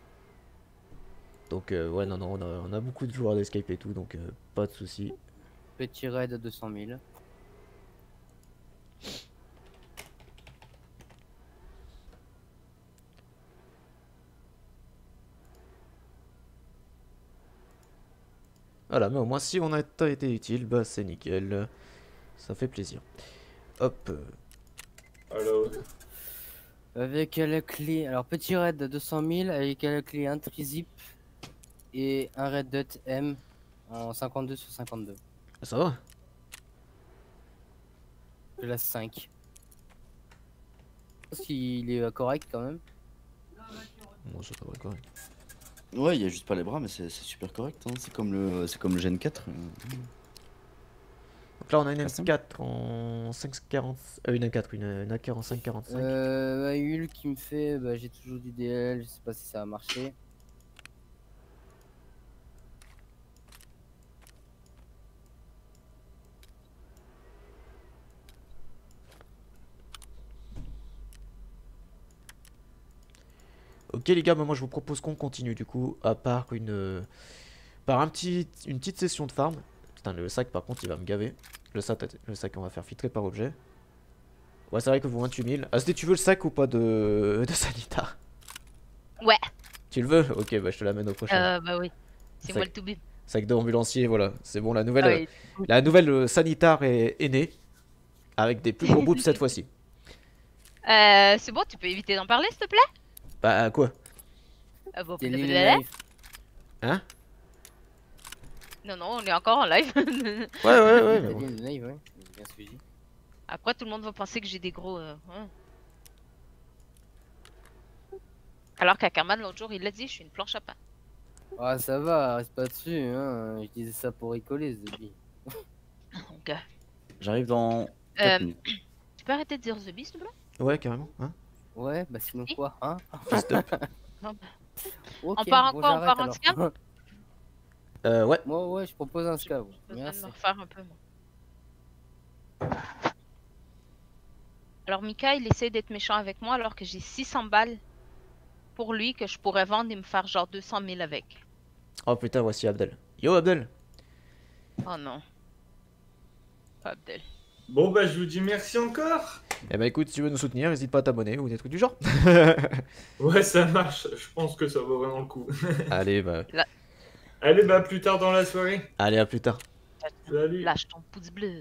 Donc ouais, non, non, on a beaucoup de joueurs d'escape et tout, donc pas de soucis. Petit raid à 200 000. Voilà, mais au moins si on a été utile, bah c'est nickel. Ça fait plaisir. Hop. Alors, Avec la clé. Alors, petit raid à 200 000 avec la clé un tri-zip et un Red Dot M en 52 sur 52. Ça va? Je la 5. Je pense qu'il est correct quand même. Bon, ça devrait quand même. Ouais, il y a juste pas les bras, mais c'est super correct. Hein. C'est comme le Gen 4. Donc là on a une Custom. M4 en 540, une M4, une AK en 545. Yul qui me fait, bah, j'ai toujours du DL, je sais pas si ça va marcher. Ok les gars, bah, moi je vous propose qu'on continue du coup, à part par une petite session de farm. Putain, le sac par contre il va me gaver. Le sac on va faire filtrer par objet. Ouais, c'est vrai que vous 28 000. Ah, tu veux le sac ou pas de Sanita? Ouais. Tu le veux? Ok, bah je te l'amène au prochain. Bah oui. C'est Sac- moi le tout bim. Sac d'ambulancier, voilà. C'est bon, la nouvelle, Ah oui. Sanitar est née. Avec des plus gros boobs cette fois-ci. C'est bon, tu peux éviter d'en parler, s'il te plaît? Bah quoi? Bon, C'est blablabla. live. Hein? Non, non, on est encore en live. Ouais, mais T'as bon. dit live, ouais. C'est bien ce que je dis. Après, tout le monde va penser que j'ai des gros. Hein. Alors qu'Ackerman, l'autre jour, il l'a dit, je suis une planche à pain. Ah, ça va, reste pas dessus, hein. Je disais ça pour rigoler, The Bee. Donc, J'arrive dans 4 minutes. tu peux arrêter de dire The Beast, s'il te plaît? Ouais, carrément. Hein? Ouais, bah sinon Oui. quoi, hein? Fist up. Ok, On part en bon, quoi? On j'arrête part en alors. scam? Ouais. Moi, ouais, je propose un scam. J'ai besoin de Merci. me refaire un peu, moi. Alors, Mika, il essaie d'être méchant avec moi alors que j'ai 600 balles pour lui que je pourrais vendre et me faire genre 200 000 avec. Oh putain, voici Abdel. Yo Abdel. Oh non. Pas Abdel. bon, bah, je vous dis merci encore. Eh bah écoute, si tu veux nous soutenir, n'hésite pas à t'abonner ou des trucs du genre. Ouais, ça marche. Je pense que ça vaut vraiment le coup. Allez, bah. Allez, bah, plus tard dans la soirée. Allez, à plus tard. Salut. Lâche ton pouce bleu.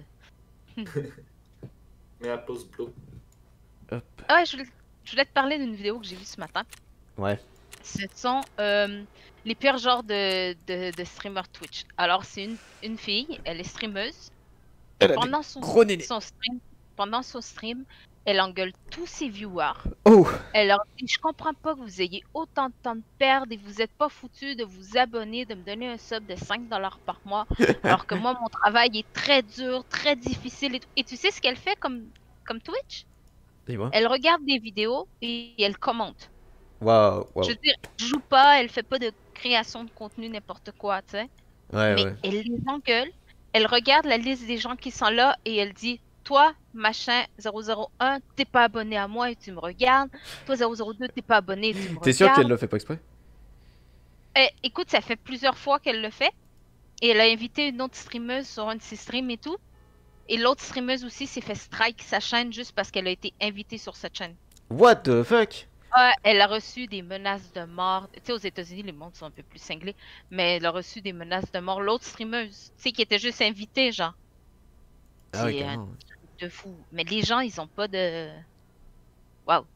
Mais à pause bleu. Hop. Ah ouais, je voulais te parler d'une vidéo que j'ai vue ce matin. Ouais. Ce sont les pires genres de streamers Twitch. Alors, c'est une fille, elle est streameuse. Pendant gros néné. Pendant son stream, elle engueule tous ses viewers. Oh. Elle leur dit, je comprends pas que vous ayez autant de temps de perdre et vous êtes pas foutus de vous abonner, de me donner un sub de 5 $ par mois. Alors que moi, mon travail est très dur, très difficile. Et tu sais ce qu'elle fait comme Twitch? Dis-moi. Elle regarde des vidéos et elle commente. Waouh, waouh. Je veux dire, elle joue pas, elle fait pas de création de contenu, n'importe quoi, tu sais. Ouais, Mais ouais. elle les engueule, elle regarde la liste des gens qui sont là et elle dit, toi, machin 001, t'es pas abonné à moi et tu me regardes. Toi, 002, t'es pas abonné et tu me regardes. T'es sûr qu'elle le fait pas exprès? Écoute, ça fait plusieurs fois qu'elle le fait. Et elle a invité une autre streameuse sur un de ses streams et tout. Et l'autre streameuse aussi s'est fait strike sa chaîne juste parce qu'elle a été invitée sur cette chaîne. What the fuck? Ouais, elle a reçu des menaces de mort. Tu sais, aux États-Unis, les mondes sont un peu plus cinglés. Mais elle a reçu des menaces de mort. L'autre streameuse, tu sais, qui était juste invitée, genre. Ah ouais, C'est un carrément. truc de fou. Mais les gens, ils ont pas de. Waouh.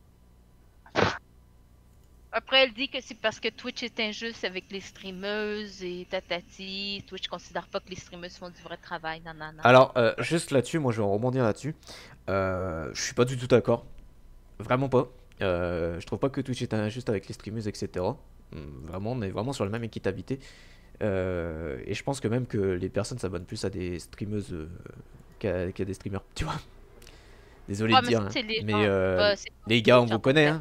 Après, elle dit que c'est parce que Twitch est injuste avec les streameuses et tatati. Twitch considère pas que les streameuses font du vrai travail. Non, non, non. Alors, juste là-dessus, moi je vais rebondir là-dessus. Je suis pas du tout d'accord. Vraiment pas. Je trouve pas que Twitch est injuste avec les streamers, etc. Vraiment, on est vraiment sur la même équitabilité. Et je pense que même que les personnes s'abonnent plus à des streameuses qu'à des streamers, tu vois. Désolé Ouais, de mais dire, ça, hein. c'est les Mais gens, c'est pas les gars, on Twitch, vous en connaît, fait. hein.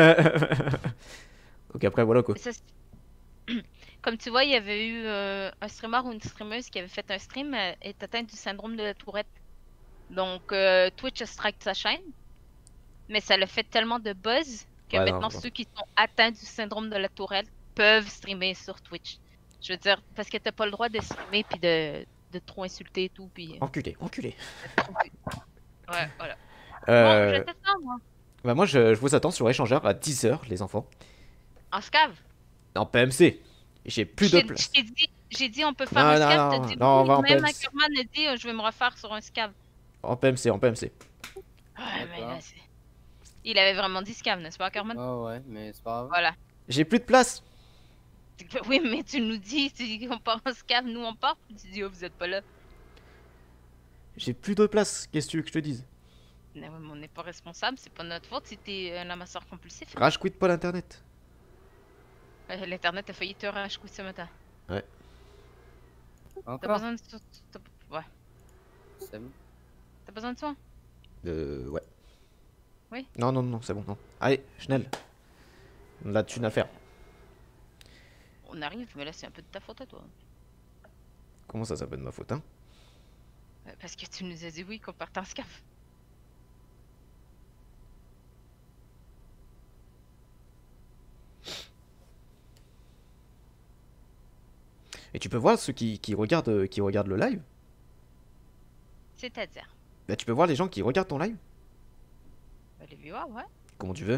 Donc après, voilà quoi. Ça, comme tu vois, il y avait eu un streamer ou une streameuse qui avait fait un stream et est atteinte du syndrome de la tourette. Donc, Twitch a strike sa chaîne. Mais ça l'a fait tellement de buzz que Ouais, non, maintenant, je vois. ceux qui sont atteints du syndrome de la tourette peuvent streamer sur Twitch. Je veux dire, parce que t'as pas le droit de streamer puis de trop insulter et tout. Puis, Enculé, enculé. ouais, voilà. Euh, Bon, je fais ça, moi. Bah moi je vous attends sur échangeur à 10h les enfants. En scave. En PMC. J'ai plus de place. J'ai dit on peut faire Non, un non, scave. non, T'as dit non, on oui, va en même PMC. Ackerman a dit je vais me refaire sur un scave. En PMC, en PMC. Ouais, mais D'accord. là, il avait vraiment dit scave, n'est-ce pas, Ackerman? Ouais, mais c'est pas grave. Voilà. J'ai plus de place. Oui, mais tu nous dis, on part en scave, nous on part. Tu dis, oh, vous êtes pas là. J'ai plus de place. Qu'est-ce que tu veux que je te dise? Mais ouais, mais on n'est pas responsable, c'est pas notre faute si t'es un amasseur compulsif. Rage quit pas l'internet. L'internet a failli te rage coup ce matin. T'as Encore besoin de. Ouais. Sam. T'as besoin de soins? Ouais. Oui. Non, non, non, c'est bon, non. Allez, Schnell. On a de thunes à faire. On arrive, mais là c'est un peu de ta faute à toi. Comment ça s'appelle de ma faute, hein? Parce que tu nous as dit oui qu'on partait en scave. Et tu peux voir ceux qui regardent le live? C'est-à-dire, Bah tu peux voir les gens qui regardent ton live? les viewers, ouais. Comment tu veux?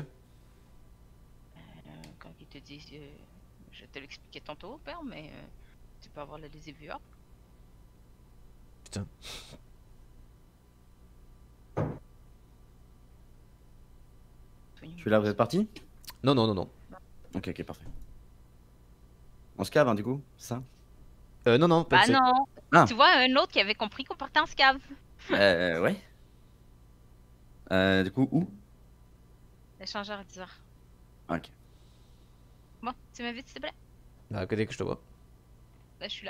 Quand ils te disent, je te l'expliquais tantôt, père, mais tu peux avoir les viewers. Putain. Je suis là, vous êtes parti? Non, non, non, non. Ok, ok, parfait. On se cave, hein, du coup, c'est ça? Non, non, Bah PMC. non. Ah. Tu vois, un autre qui avait compris qu'on partait en scave. Ouais. Du coup, où? L'échangeur à 10h. Ok. Bon, tu m'invites s'il te plaît? Bah, à côté que je te vois. Là, je suis là.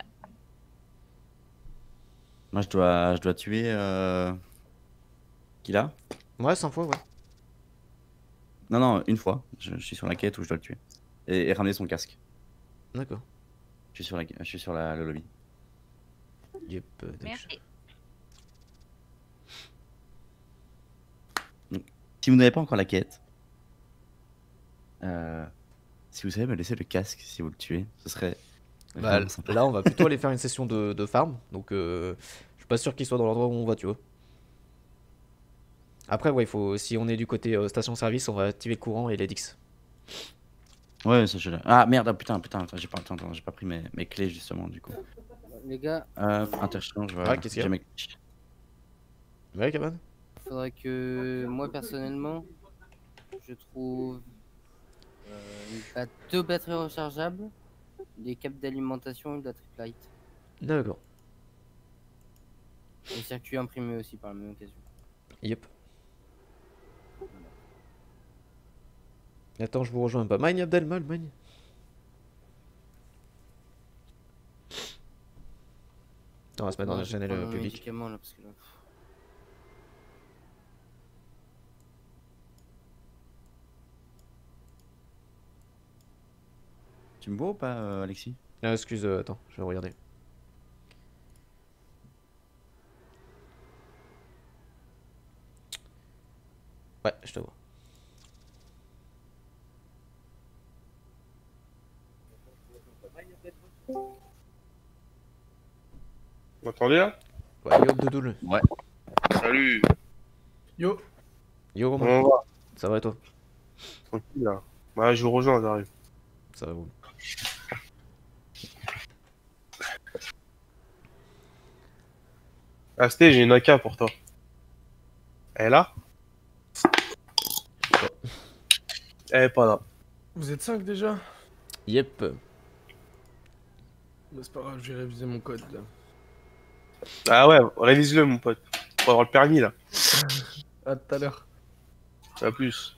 Moi, je dois tuer. Qui là? Ouais, 100 fois, ouais. Non, non, une fois. Je suis sur la quête où je dois le tuer. Et ramener son casque. D'accord. Je suis sur le lobby. Yep, Merci. Si vous n'avez pas encore la quête, si vous savez me laisser le casque si vous le tuez, ce serait Bah, vraiment sympa. là, on va plutôt aller faire une session de farm. Donc, je suis pas sûr qu'il soit dans l'endroit où on va, tu vois. Après, ouais, il faut, si on est du côté station-service, on va activer le courant et les Dix. Ouais, ça je l'ai. Ah merde, ah, putain, attends, j'ai pas pris mes clés justement du coup. Les gars, Interchange, voilà. Ouais, qu'est-ce qu'il y a J'ai mes- Ouais, Caban? faudrait que moi personnellement, je trouve deux batteries rechargeables, des câbles d'alimentation et de la trip light. D'accord. Et circuit imprimé aussi par la même occasion. Yep. Attends, je vous rejoins pas. Mine Abdelmal, mine. On va se mettre dans Moi, la je chaîne prends mon publique. médicament, là, parce que là, Tu me vois ou pas, Alexis? Ah, excuse, attends, je vais regarder. Ouais, je te vois. Vous m'entendez là? Ouais, yo, Doudoul. Ouais. Salut. Yo, Yo, Romain. Comment on va? Ça va et toi? Tranquille là. Ouais, je vous rejoins, j'arrive. Ça va, vous. Ah, Sté, j'ai une AK pour toi. Elle est là? Elle est pas là. Vous êtes 5 déjà? Yep. Bah, c'est pas grave, je vais réviser mon code là. Ah ouais, révise-le mon pote. Pour avoir le permis là. À tout à l'heure. À plus.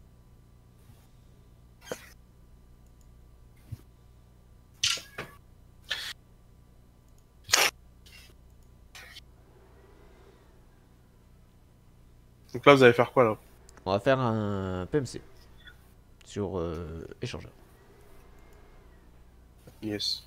Donc là, vous allez faire quoi là? On va faire un PMC. Sur échangeur. Yes.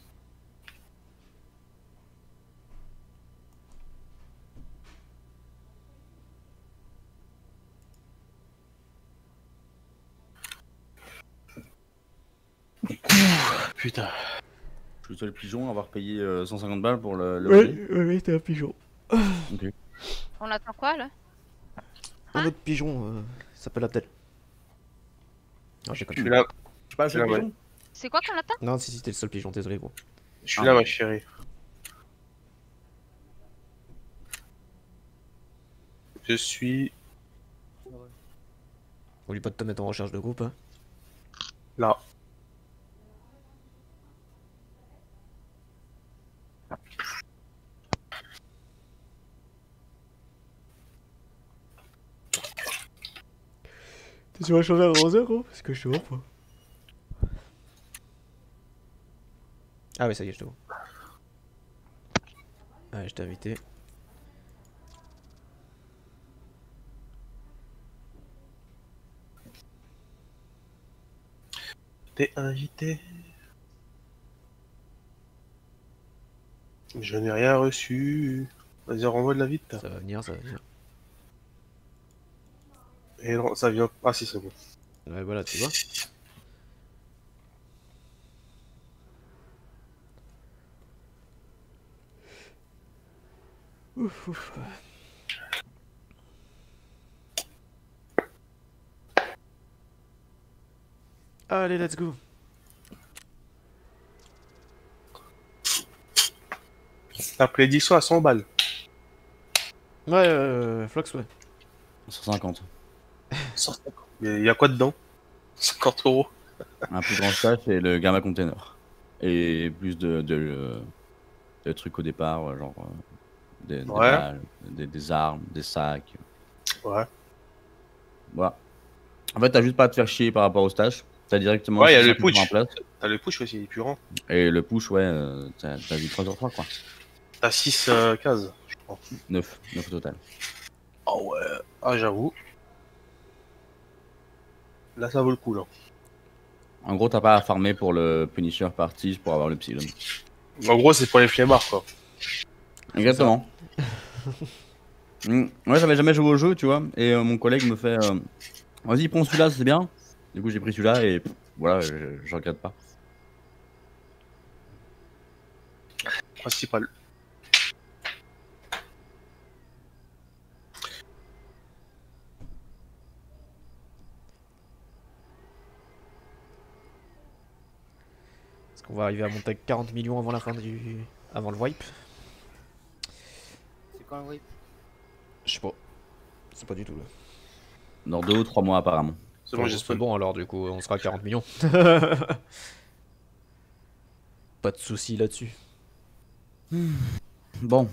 putain. Je suis le seul pigeon à avoir payé 150 balles pour le Oui, t'es un pigeon. On attend quoi là? Un autre pigeon s'appelle Abdel. Non, j'ai pas Je suis là. Je suis pas le seul là, pigeon. C'est quoi qu'on attend? Non, si, t'es le seul pigeon, désolé gros. Je suis là, ma chérie. Je suis Oublie pas de te mettre en recherche de groupe, hein. là. Tu vas changer à 11h gros? Parce que je te vois pas. Ah oui, ça y est, je te vois. Allez, je t'ai invité. T'es invité. Je n'ai rien reçu. Vas-y, renvoie de la vite. Ça va venir, ça va venir. Et non, ça vient. Ah si, c'est bon. Ouais, voilà, tu vois. Ouf, ouf. Allez, let's go. T'as pris l'édition à 100 balles. Ouais, Flox, ouais. 150. 150. Il y a quoi dedans? 50 euros. Un plus grand stash et le gamma container. Et plus de trucs au départ, genre des Ouais. balles, des armes, des sacs. Ouais. Voilà. En fait, t'as juste pas à te faire chier par rapport au stash. T'as directement Ouais, il y a le 600 putsch. en place. T'as le push aussi, il est plus grand. Et le push, ouais, t'as vu 3h3 quoi. T'as 6 cases. 9 au total. Ah ouais. Ah, j'avoue. Là, ça vaut le coup, là. En gros, t'as pas à farmer pour le Punisher Parties pour avoir le Psylum. En gros, c'est pour les flemmards, quoi. Exactement. Ouais, j'avais jamais joué au jeu, tu vois. Et mon collègue me fait vas-y, prends celui-là, c'est bien. Du coup, j'ai pris celui-là et voilà, je regrette pas. Principal. Est-ce qu'on va arriver à monter à 40 millions avant la fin avant le wipe? C'est quand le wipe? Je sais pas. C'est pas du tout là. Dans 2 ou 3 mois, apparemment. C'est bon, C'est j'espère. bon alors, du coup, on sera à 40 millions. Pas de soucis là-dessus. Bon.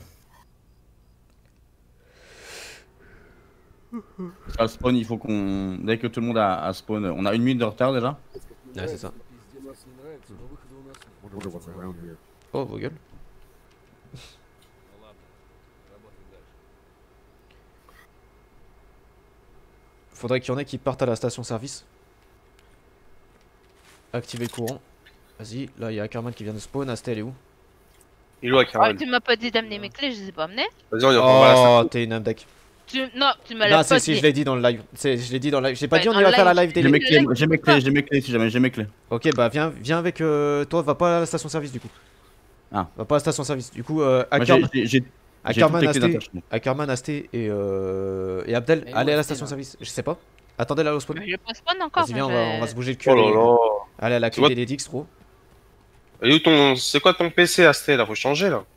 À le spawn, il faut qu'on. Dès que tout le monde a spawn, on a 1 minute de retard déjà. Ouais, c'est ça. Oh, vos gueules. Faudrait qu'il y en ait qui partent à la station-service. Activer le courant. Vas-y, là il y a Carman qui vient de spawn. Asté, elle est où? Il est où, Ah, Carmen? tu m'as pas dit d'amener mes clés, je les ai pas amenées. Vas-y, on y va. Oh, t'es une amdec. Non, tu me Non, l'as pas si, dit. je l'ai dit dans le live. Je l'ai dit dans le live. J'ai pas Ouais, dit on dans y va le faire la live. live J'ai daily. mes clés, j'ai mes clés si jamais j'ai mes clés. Ok, bah viens avec toi, va pas à la station-service du coup. Ah. Va pas à la station-service. Du coup, Moi, Ackerman, j'ai Ackerman, toutes les clés Asté, d'attache. Ackerman, Asté et Abdel, Et où allez à la Asté, là station-service. Je sais pas. Attendez là au spawn. Mais je pas spawn encore. Vas-y, viens, moi, on va se bouger le cul. Oh là là. Allez à la clé vois- des Ledix, gros. Et où ton. C'est quoi ton PC, Asté, là? Faut changer, là.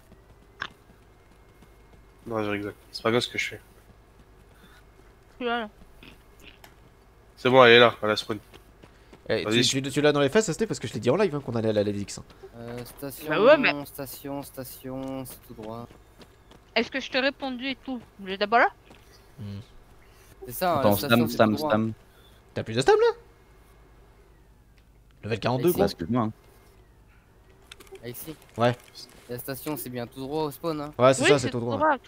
Non, j'ai exact. C'est pas bien ce que je fais. je suis là, là. C'est bon, elle est là, à la spawn. Eh, Vas-y, tu l'as dans les fesses, Asté, parce que je t'ai dit en live qu'on allait à la Ledix. Station, Bah ouais, mais- station, c'est tout droit. Est-ce que je t'ai répondu et tout? Je d'abord là? C'est ça, Attends, la station, c'est tout droit. stam. T'as plus de stam là? Level 42, Ici. gros. Excuse-moi. Hein. Ah, ici. Ouais. La station, c'est bien tout droit au spawn, hein. Ouais, c'est Oui, ça, c'est tout droit. droit.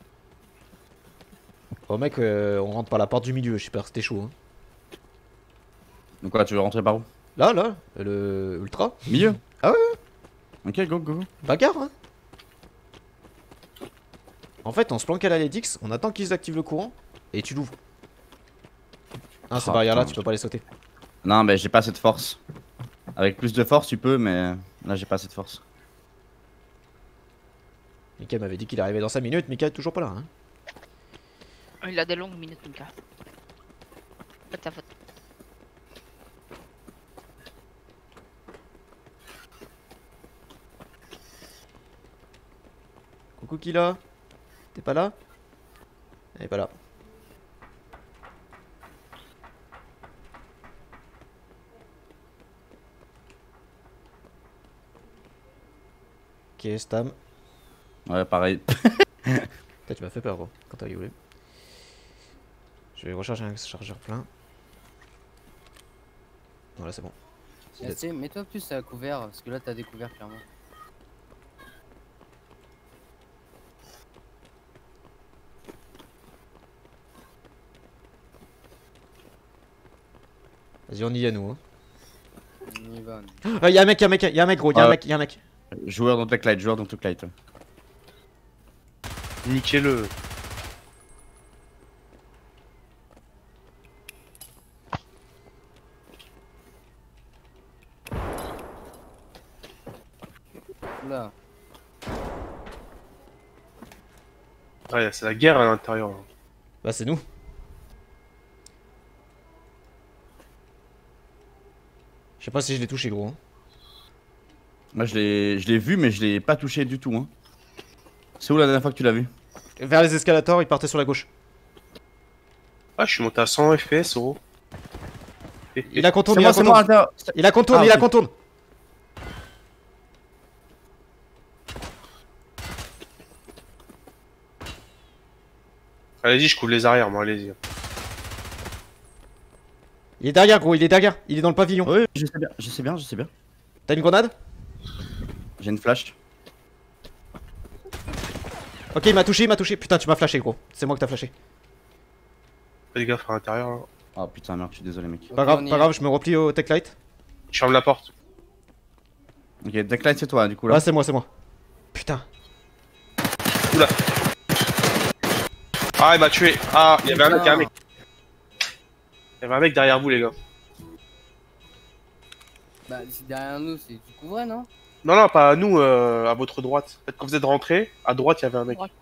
Oh mec, on rentre par la porte du milieu, j'espère que c'était chaud. Hein. Donc quoi, tu veux rentrer par où? Là, le ultra. Milieu. Ah ouais. Ok, go. Bagarre, hein. En fait, on se planque à la Ledix, on attend qu'ils activent le courant et tu l'ouvres. Ah, ces Ah, barrières là, putain. tu peux pas les sauter. Non, mais j'ai pas cette force. Avec plus de force, tu peux, mais là, j'ai pas assez de force. Mika m'avait dit qu'il arrivait dans 5 minutes, Mika est toujours pas là. Hein. Il a des longues minutes, Mika. Pas de ta faute. Coucou Kila. T'es pas là? Elle est pas là. Ok, Stam. Ouais, pareil. Putain, tu m'as fait peur, gros, quand t'as rigolé. Je vais recharger un chargeur plein. Voilà, c'est bon. Mets-toi plus à couvert, parce que là t'as découvert clairement. Vas-y, on y est, nous. Hein. On y va. Y'a un mec, y'a un mec, gros, y'a un mec. Joueur dans Techlight, joueur dans Techlight. Niquez-le. Là. Ouais, c'est la guerre à l'intérieur. Là. Bah, c'est nous. Je sais pas si je l'ai touché, gros. Hein. Moi, je l'ai vu, mais je l'ai pas touché du tout. Hein. C'est où la dernière fois que tu l'as vu? Vers les escalators, il partait sur la gauche. Ah, je suis monté à 100 FPS, gros. Il a contourné, C'est moi, il a contourné, Ah, il a ok. contourné. Allez-y, je couvre les arrières, moi, allez-y. Il est derrière, gros, il est derrière. Il est dans le pavillon. Oui, je sais bien, je sais bien, je sais bien. T'as une grenade? J'ai une flash. Ok, il m'a touché. Putain, tu m'as flashé, gros. C'est moi que t'as flashé. Fais gaffe à l'intérieur, là. Oh putain, merde, je suis désolé, mec. Pas Ok, grave, on y pas est. grave, je me replie au tech light. Je ferme la porte. Ok, Techlight, c'est toi, du coup là. Ouais, c'est moi. Putain. Oula. Ah, il m'a tué. Ah, il y avait un mec, il y a un mec. Il y avait un mec derrière vous, les gars. Bah, si derrière nous, c'est tu couvrais, non? Non, non, pas à nous, à votre droite. En fait, quand vous êtes rentrés, à droite, il y avait un mec. Droite.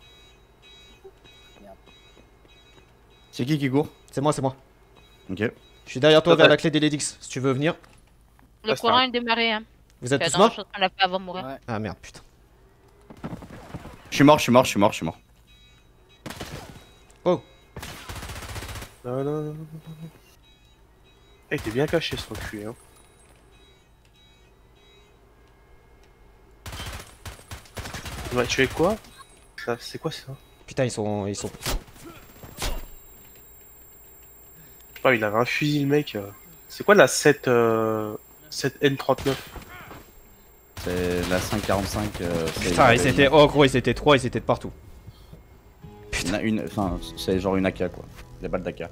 C'est qui court? C'est moi. Ok. Je suis derrière toi Toi, vers t'as- la clé des Ledix. Si tu veux venir. Le Ah, c'est courant un- est démarré, hein. Vous êtes tous Dans morts? chose qu'on a fait avant de mourir. Ouais. Ah merde, putain. Je suis mort. Oh. Non. Eh, t'es bien caché, ce enculé, hein. Il m'a tué quoi? Ça, c'est quoi ça? Putain, ils sont. Je sais pas, il avait un fusil, le mec. C'est quoi la 7 N39? C'est la 545. Putain, ils étaient. Oh gros, ils étaient 3, ils étaient de partout. Enfin, c'est genre une AK quoi. Des balles d'AK.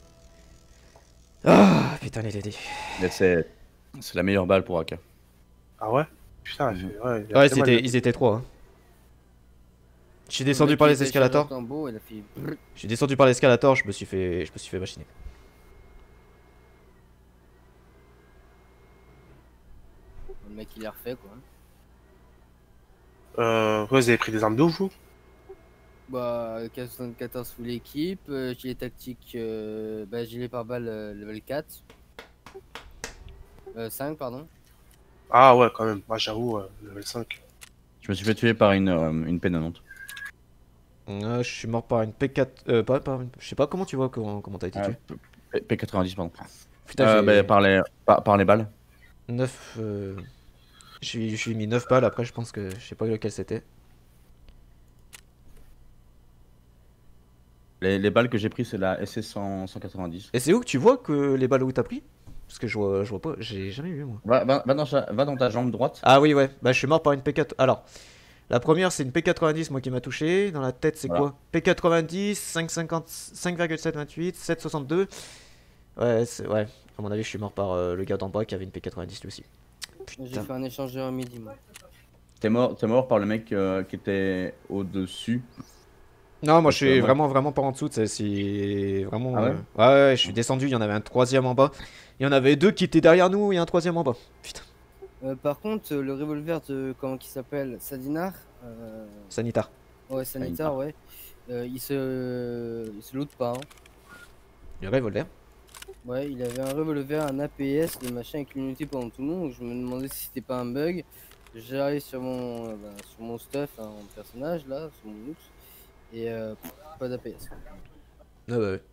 Ah putain, les DD. Mais c'est la meilleure balle pour AK. Ah ouais? Putain, Mhm. ouais, il a Ouais, fait mal, le- ils étaient 3. Hein. Je suis descendu Le mec, par il les était escalators. sur le tambour, il a fait brrr. Je suis descendu par l'escalator, je me suis fait machiner. Le mec il a refait quoi. Ouais, vous avez pris des armes de ouf, vous? Bah, K74 full équipe, gilet tactique, bah, gilet par balle level 4. 5, pardon. Ah ouais, quand même. Moi, j'avoue, level 5. Je me suis fait tuer par une P90. Je suis mort par une P4. Je sais pas comment tu vois comment t'as été tué. P90 pardon. Putain, j'ai Par les balles. 9. Je suis mis 9 balles, après je pense que je sais pas lequel c'était. Les balles que j'ai pris c'est la SS 190. Et c'est où que tu vois que les balles où t'as pris? Parce que je vois pas, j'ai jamais vu moi. Va dans ta jambe droite. Ah oui, ouais, bah je suis mort par une P4. Alors, la première c'est une P90 moi qui m'a touché. Dans la tête c'est Voilà. quoi? P90, 5,50, 5,728, 7,62. Ouais, ouais, à mon avis je suis mort par le gars d'en bas qui avait une P90 lui aussi. J'ai Putain. fait un échangeur midi moi. T'es mort par le mec qui était au-dessus. Non, moi je suis Ouais. vraiment pas en dessous, c'est vraiment... Ah ouais ouais, je suis descendu, il y en avait un troisième en bas. Il y en avait deux qui étaient derrière nous et un troisième en bas. Putain. Par contre, le revolver de comment qui s'appelle Sadinar, Sanitar. ouais Sanitar, ouais, il se loot pas. Hein. Le revolver. Ouais, il avait un revolver, un APS, le machin avec l'unité pendant tout le monde. Donc je me demandais si c'était pas un bug. J'arrive sur mon stuff, hein, en personnage là, sur mon loot, et pas d'APS. Ah bah ouais.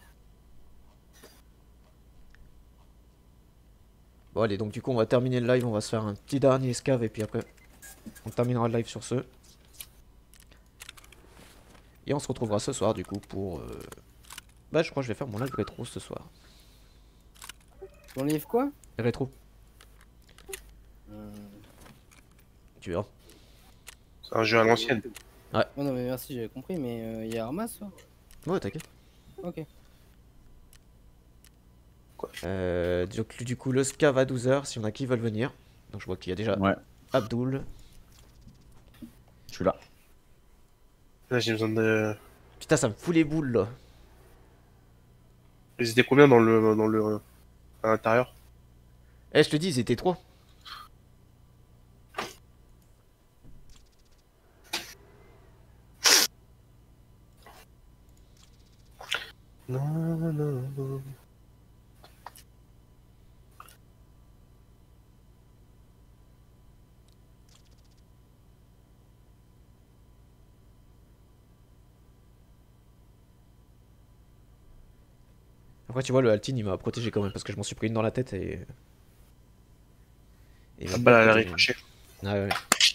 Bon allez, donc du coup on va terminer le live, on va se faire un petit dernier escave et puis après on terminera le live sur ce. Et on se retrouvera ce soir du coup pour... Bah je crois que je vais faire mon live rétro ce soir. Ton livre quoi? Rétro, euh... tu verras. C'est un jeu à l'ancienne. Oh non mais merci, j'avais compris, mais il y a Armas toi? Ouais t'inquiète. Ok. Donc du coup le scav à 12h si on a qui veulent venir. Donc je vois qu'il y a déjà Ouais, Abdul. je suis là. Là, j'ai besoin de. Putain ça me fout les boules là. Ils étaient combien dans le à l'intérieur? Eh je te dis ils étaient 3. Non, non, non. Après tu vois le Altin il m'a protégé quand même parce que je m'en suis pris une dans la tête et... il m'a La balle à la protégé. ricochet. Ah ouais.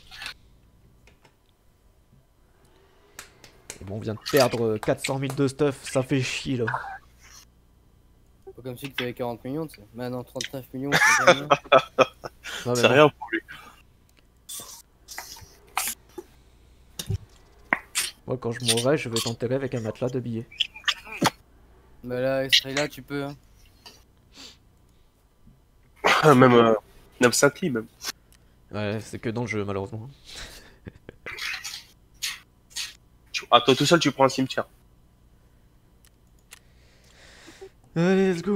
Et bon on vient de perdre 400 000 de stuff, ça fait chier là. Pas comme si tu avais 40 millions, tu sais. Maintenant 39 millions, c'est pas bien. Non, mais C'est bon. rien pour lui. Moi quand je mourrai je vais t'enterrer avec un matelas de billets. Bah là, avec ce là tu peux. Hein. Même 5 lits, même. Ouais c'est que dans le jeu malheureusement. Ah, toi tout seul, tu prends un cimetière. Allez let's go.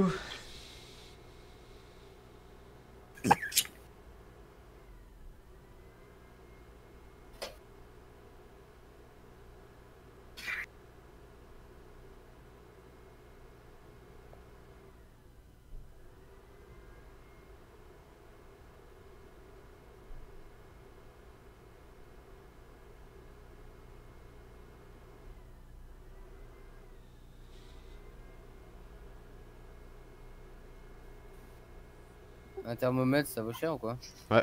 Un thermomètre, ça vaut cher ou quoi? Ouais.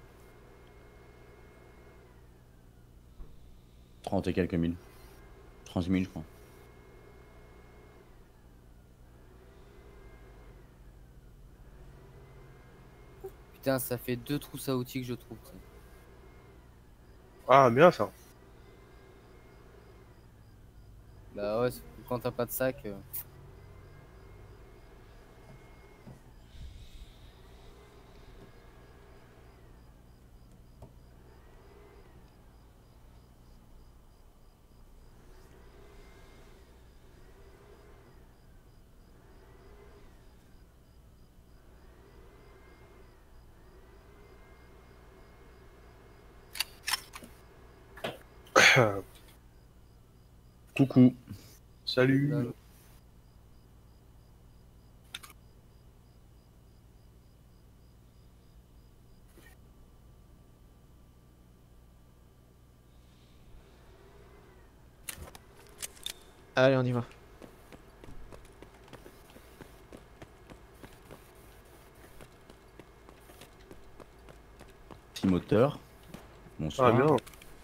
30 et quelques mille. 30 000 je crois. Putain, ça fait 2 trousses à outils que je trouve. Tu sais. Ah, bien ça. Bah ouais, quand t'as pas de sac. Coucou. Salut. Allez on y va. Petit moteur. Bonsoir. Ah, bien.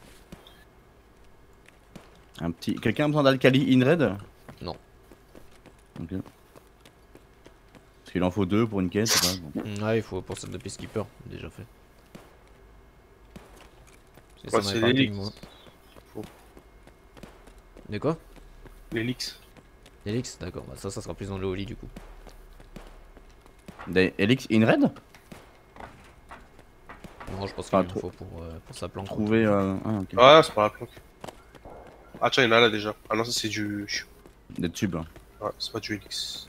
Un petit. Quelqu'un a besoin d'alcali Inred? Non. Ok. Parce qu'il en faut 2 pour une quête, c'est pas bon. Ouais il faut pour celle de Peacekeeper, déjà fait. Ouais, c'est l'élix. Faut. De quoi? L'élix. Elix, d'accord, bah ça sera plus dans le Oli du coup. Des Elix Inred? Non je pense Pas qu'il en trop. faut pour sa planque. Trouver. Ah, ok. Ah, c'est pas la planque. Ah, tiens, il y en a là déjà. Ah non, ça c'est du. Des tubes. Ouais, c'est pas du élix.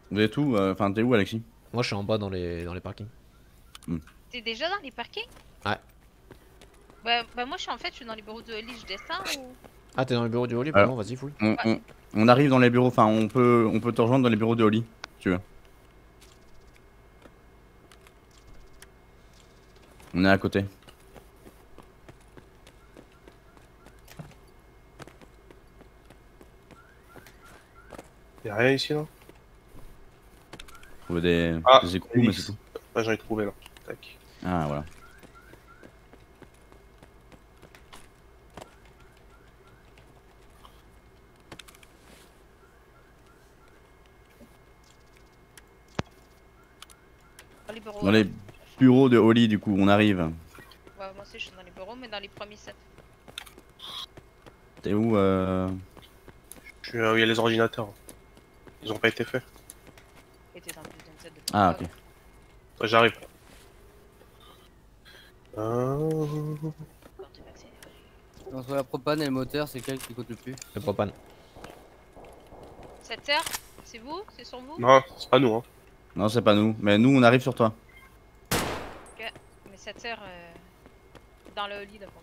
Vous êtes où? Enfin, t'es où, Alexis? Moi, je suis en bas dans les parkings. T'es déjà dans les parkings? Ouais. Bah moi je suis dans les bureaux de Oli, je descends ou... Ah, t'es dans le bureau du Oli? Alors, Bon, vas-y, fouille. On arrive dans les bureaux, enfin, on peut te rejoindre dans les bureaux de Oli, si tu veux. On est à côté. Y'a rien ici là? Trouver des écrous, mais Elix. c'est tout. Ouais, j'en ai trouvé là. Tac. Ah, voilà. Dans les bureaux. Dans les bureaux de Oli, du coup, on arrive. Ouais, moi aussi je suis dans les bureaux, mais dans les premiers sets. T'es où Je suis là où il y a les ordinateurs. Ils ont pas été faits. Et t'es dans le deuxième set de Ah, ok. Ouais, j'arrive. Quand tu vas accélérer. Entre la propane et le moteur, c'est quel qui coûte le plus? Le propane. 7 heures? C'est vous? C'est sur vous? Non, c'est pas nous, hein. Non, c'est pas nous. Mais nous, on arrive sur toi. Mais 7 heures dans le lit d'abord.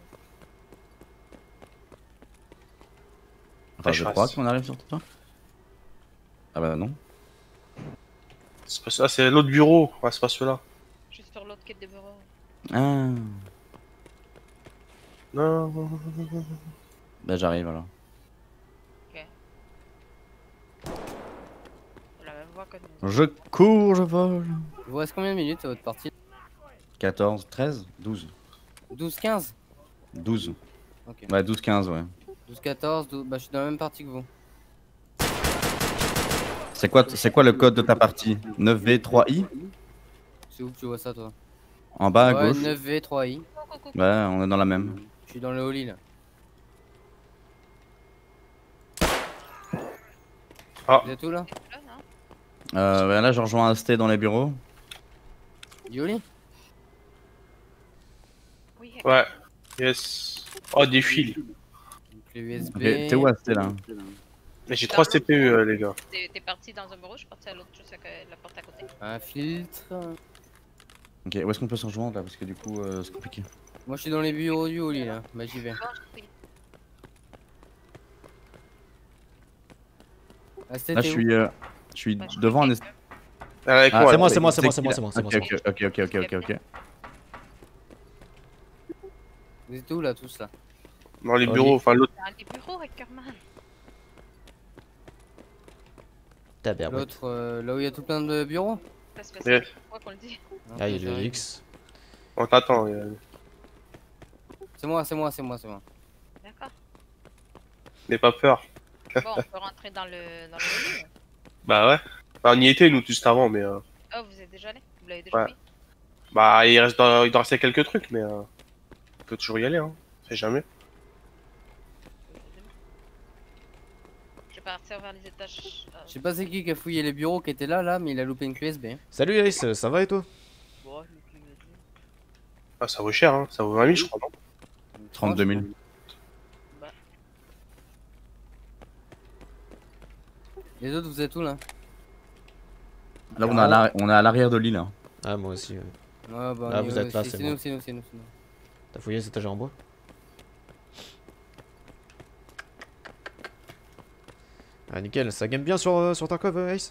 Enfin, je je passe. crois qu'on arrive sur toi. Ah bah non. C'est pas ça, c'est l'autre bureau. Ouais, c'est pas celui-là. Je suis sur l'autre quête des bureaux. Ah. Non. Bah j'arrive alors. On la même voix que nous. Je cours, je vole. Il vous reste combien de minutes à votre partie? 14, 13, 12. 12-15? 12. Ok. Ouais, 12, 15, ouais. 12-14, bah je suis dans la même partie que vous. C'est quoi le code de ta partie? 9V3I? C'est où que tu vois ça toi? En bas à Ouais, gauche? 9V3I. Ouais, on est dans la même. Je suis dans le Oli là. Ah. Vous êtes où là? Là, non? Ouais, là, je rejoins Asté dans les bureaux. Du Oli? Oui, Ouais. Yes. Oh, des fils. Donc les USB. Ok, t'es où Asté là? Mais j'ai 3 CPU, les gars. t'es parti dans un bureau, je suis parti à l'autre, juste à la porte à côté. Un filtre. Ok, où est-ce qu'on peut se rejoindre là? Parce que du coup, c'est compliqué. Moi je suis dans les bureaux du Oli là. Bah j'y vais. Bon, je prie. Ah, Là, c'était où? je suis Bah, je devant un. clique. Avec Ah, moi, C'est moi, là. c'est moi, C'est c'est moi, qui, c'est moi, là c'est moi, c'est moi, Ok, c'est moi. ok. Vous êtes où là tous là? Dans les Oli. bureaux, enfin l'autre. Dans les bureaux, Hackerman. Tabarouette. L'autre, là où il y a tout plein de bureaux? Ça se Yes. fait quoi qu'on le dit. Ah, il y a Ok, le j'arrive. X. On t'attend. C'est moi. D'accord. N'aie pas peur. Bon, on peut rentrer dans le lit. Bah ouais. Enfin, on y était, nous, juste avant, mais. Oh, vous êtes déjà allé? Vous l'avez déjà Ouais. fait? Bah, il doit rester quelques trucs, mais. On peut toujours y aller, hein. On sait jamais. Je vais partir vers les étages. Je sais pas c'est qui a fouillé les bureaux qui étaient là, mais il a loupé une clé USB. Hein. Salut Iris, ça va et toi? Bon, je vais plus Ah, ça vaut cher, hein. Ça vaut 20 000, je crois, non? 32 000. Les autres, vous êtes où là? Là, on est à l'arrière de l'île. Là. Ah, moi aussi. Ouais. Ouais, bah, Là, on y vous va êtes là, aussi. c'est C'est bon. nous, c'est nous, c'est nous. T'as fouillé cet étagère en bois? Ah, nickel, ça game bien sur ta cove, Ace?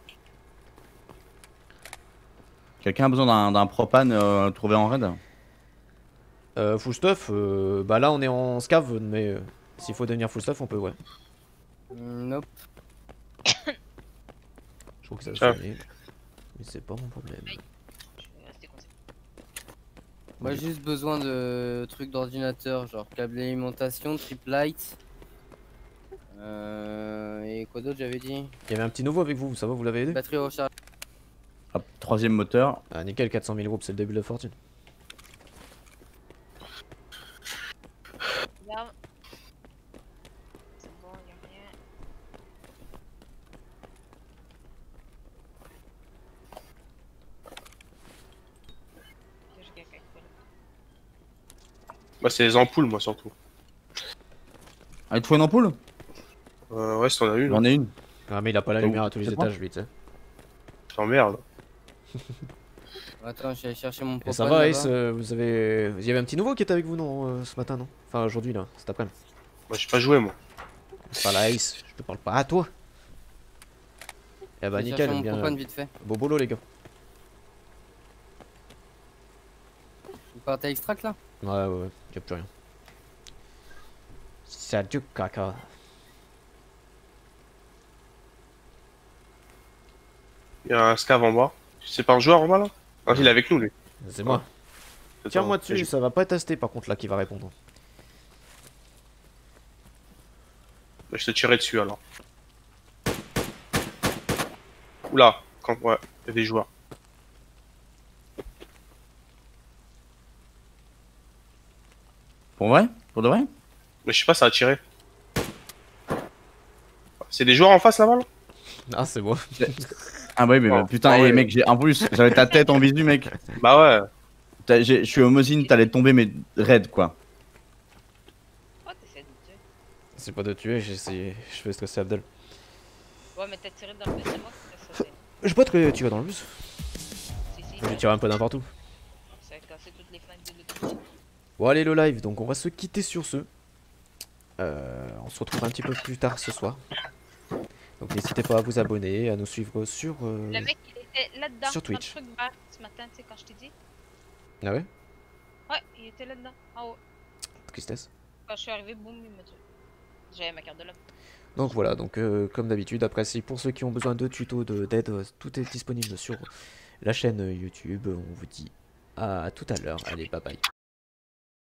Quelqu'un a besoin d'un propane trouvé en raid? Full stuff, bah là on est en scav, mais s'il faut devenir full stuff, on peut, ouais. Nope. Je trouve que ça va Tiens. sonner. Mais c'est pas mon problème. Je vais rester comme ça. Moi, j'ai juste besoin de trucs d'ordinateur, genre câble d'alimentation, trip light. Et quoi d'autre j'avais dit? Il y avait un petit nouveau avec vous, ça va, vous l'avez aidé? Batterie recharge. Hop, troisième moteur. Ah, nickel, 400 000 groupes, c'est le début de la fortune. Là. C'est bon, y'a rien. J'ai quelqu'un qui vole. Bah, c'est les ampoules, moi, surtout. Ah, il te faut une ampoule? Ouais, si t'en as une. J'en ai une. Ah, mais il a pas la Oh, lumière à tous les c'est bon. étages, lui, tu sais. T'emmerdes. Attends, je vais aller chercher mon Et propane. ça va, là-bas. Ace, vous avez... Il y avait un petit nouveau qui était avec vous, non, ce matin, non? Enfin, aujourd'hui, là, cet après-midi. Moi, j'ai pas joué, moi. Je parle à Ace, je te parle pas à toi. Eh Je bah, vais nickel, chercher mon bien. propane vite fait. Beau boulot, les gars. Vous partez à extract là? Ouais, y'a plus rien. C'est du caca. Il y a un scav en bas. C'est pas un joueur en bas là? Ah, il est avec nous lui. C'est moi. Tiens-moi dessus, ça va pas être Asté par contre là qui va répondre. Je te tirerai dessus alors. Oula, ouais, il y a des joueurs. Pour vrai? Pour de vrai? Mais je sais pas, ça a tiré. C'est des joueurs en face là-bas là? Ah, c'est moi. Ah bah oui, mais Oh, putain, ah et ouais. mec, en plus, j'avais ta tête en visu, mec. Bah ouais. Je suis homosine, t'allais tomber, mais raide, quoi. Oh, t'essaies de tuer. C'est pas de tuer, j'essaie. Je fais stresser Abdel. Ouais, mais t'as tiré dans le bus, c'est moi qui t'ai sauté. Je peux te tirer dans le bus. Si, si, Je tire un peu n'importe où. ça a cassé toutes les flingues de l'autre côté. Bon, allez, le live, donc on va se quitter sur ce. On se retrouve un petit peu plus tard ce soir. Donc n'hésitez pas à vous abonner, à nous suivre sur. Le mec, il était là-dedans, sur dans Twitch. le truc vert, ce matin, tu sais, quand je t'ai dit. Ah ouais? Ouais, il était là-dedans, en haut. Tristesse. Quand je suis arrivé, boum, il m'a tué. J'avais ma carte de l'homme. Donc voilà, donc comme d'habitude, après si pour ceux qui ont besoin de tutos, d'aide, tout est disponible sur la chaîne YouTube. On vous dit à tout à l'heure. Allez, bye bye.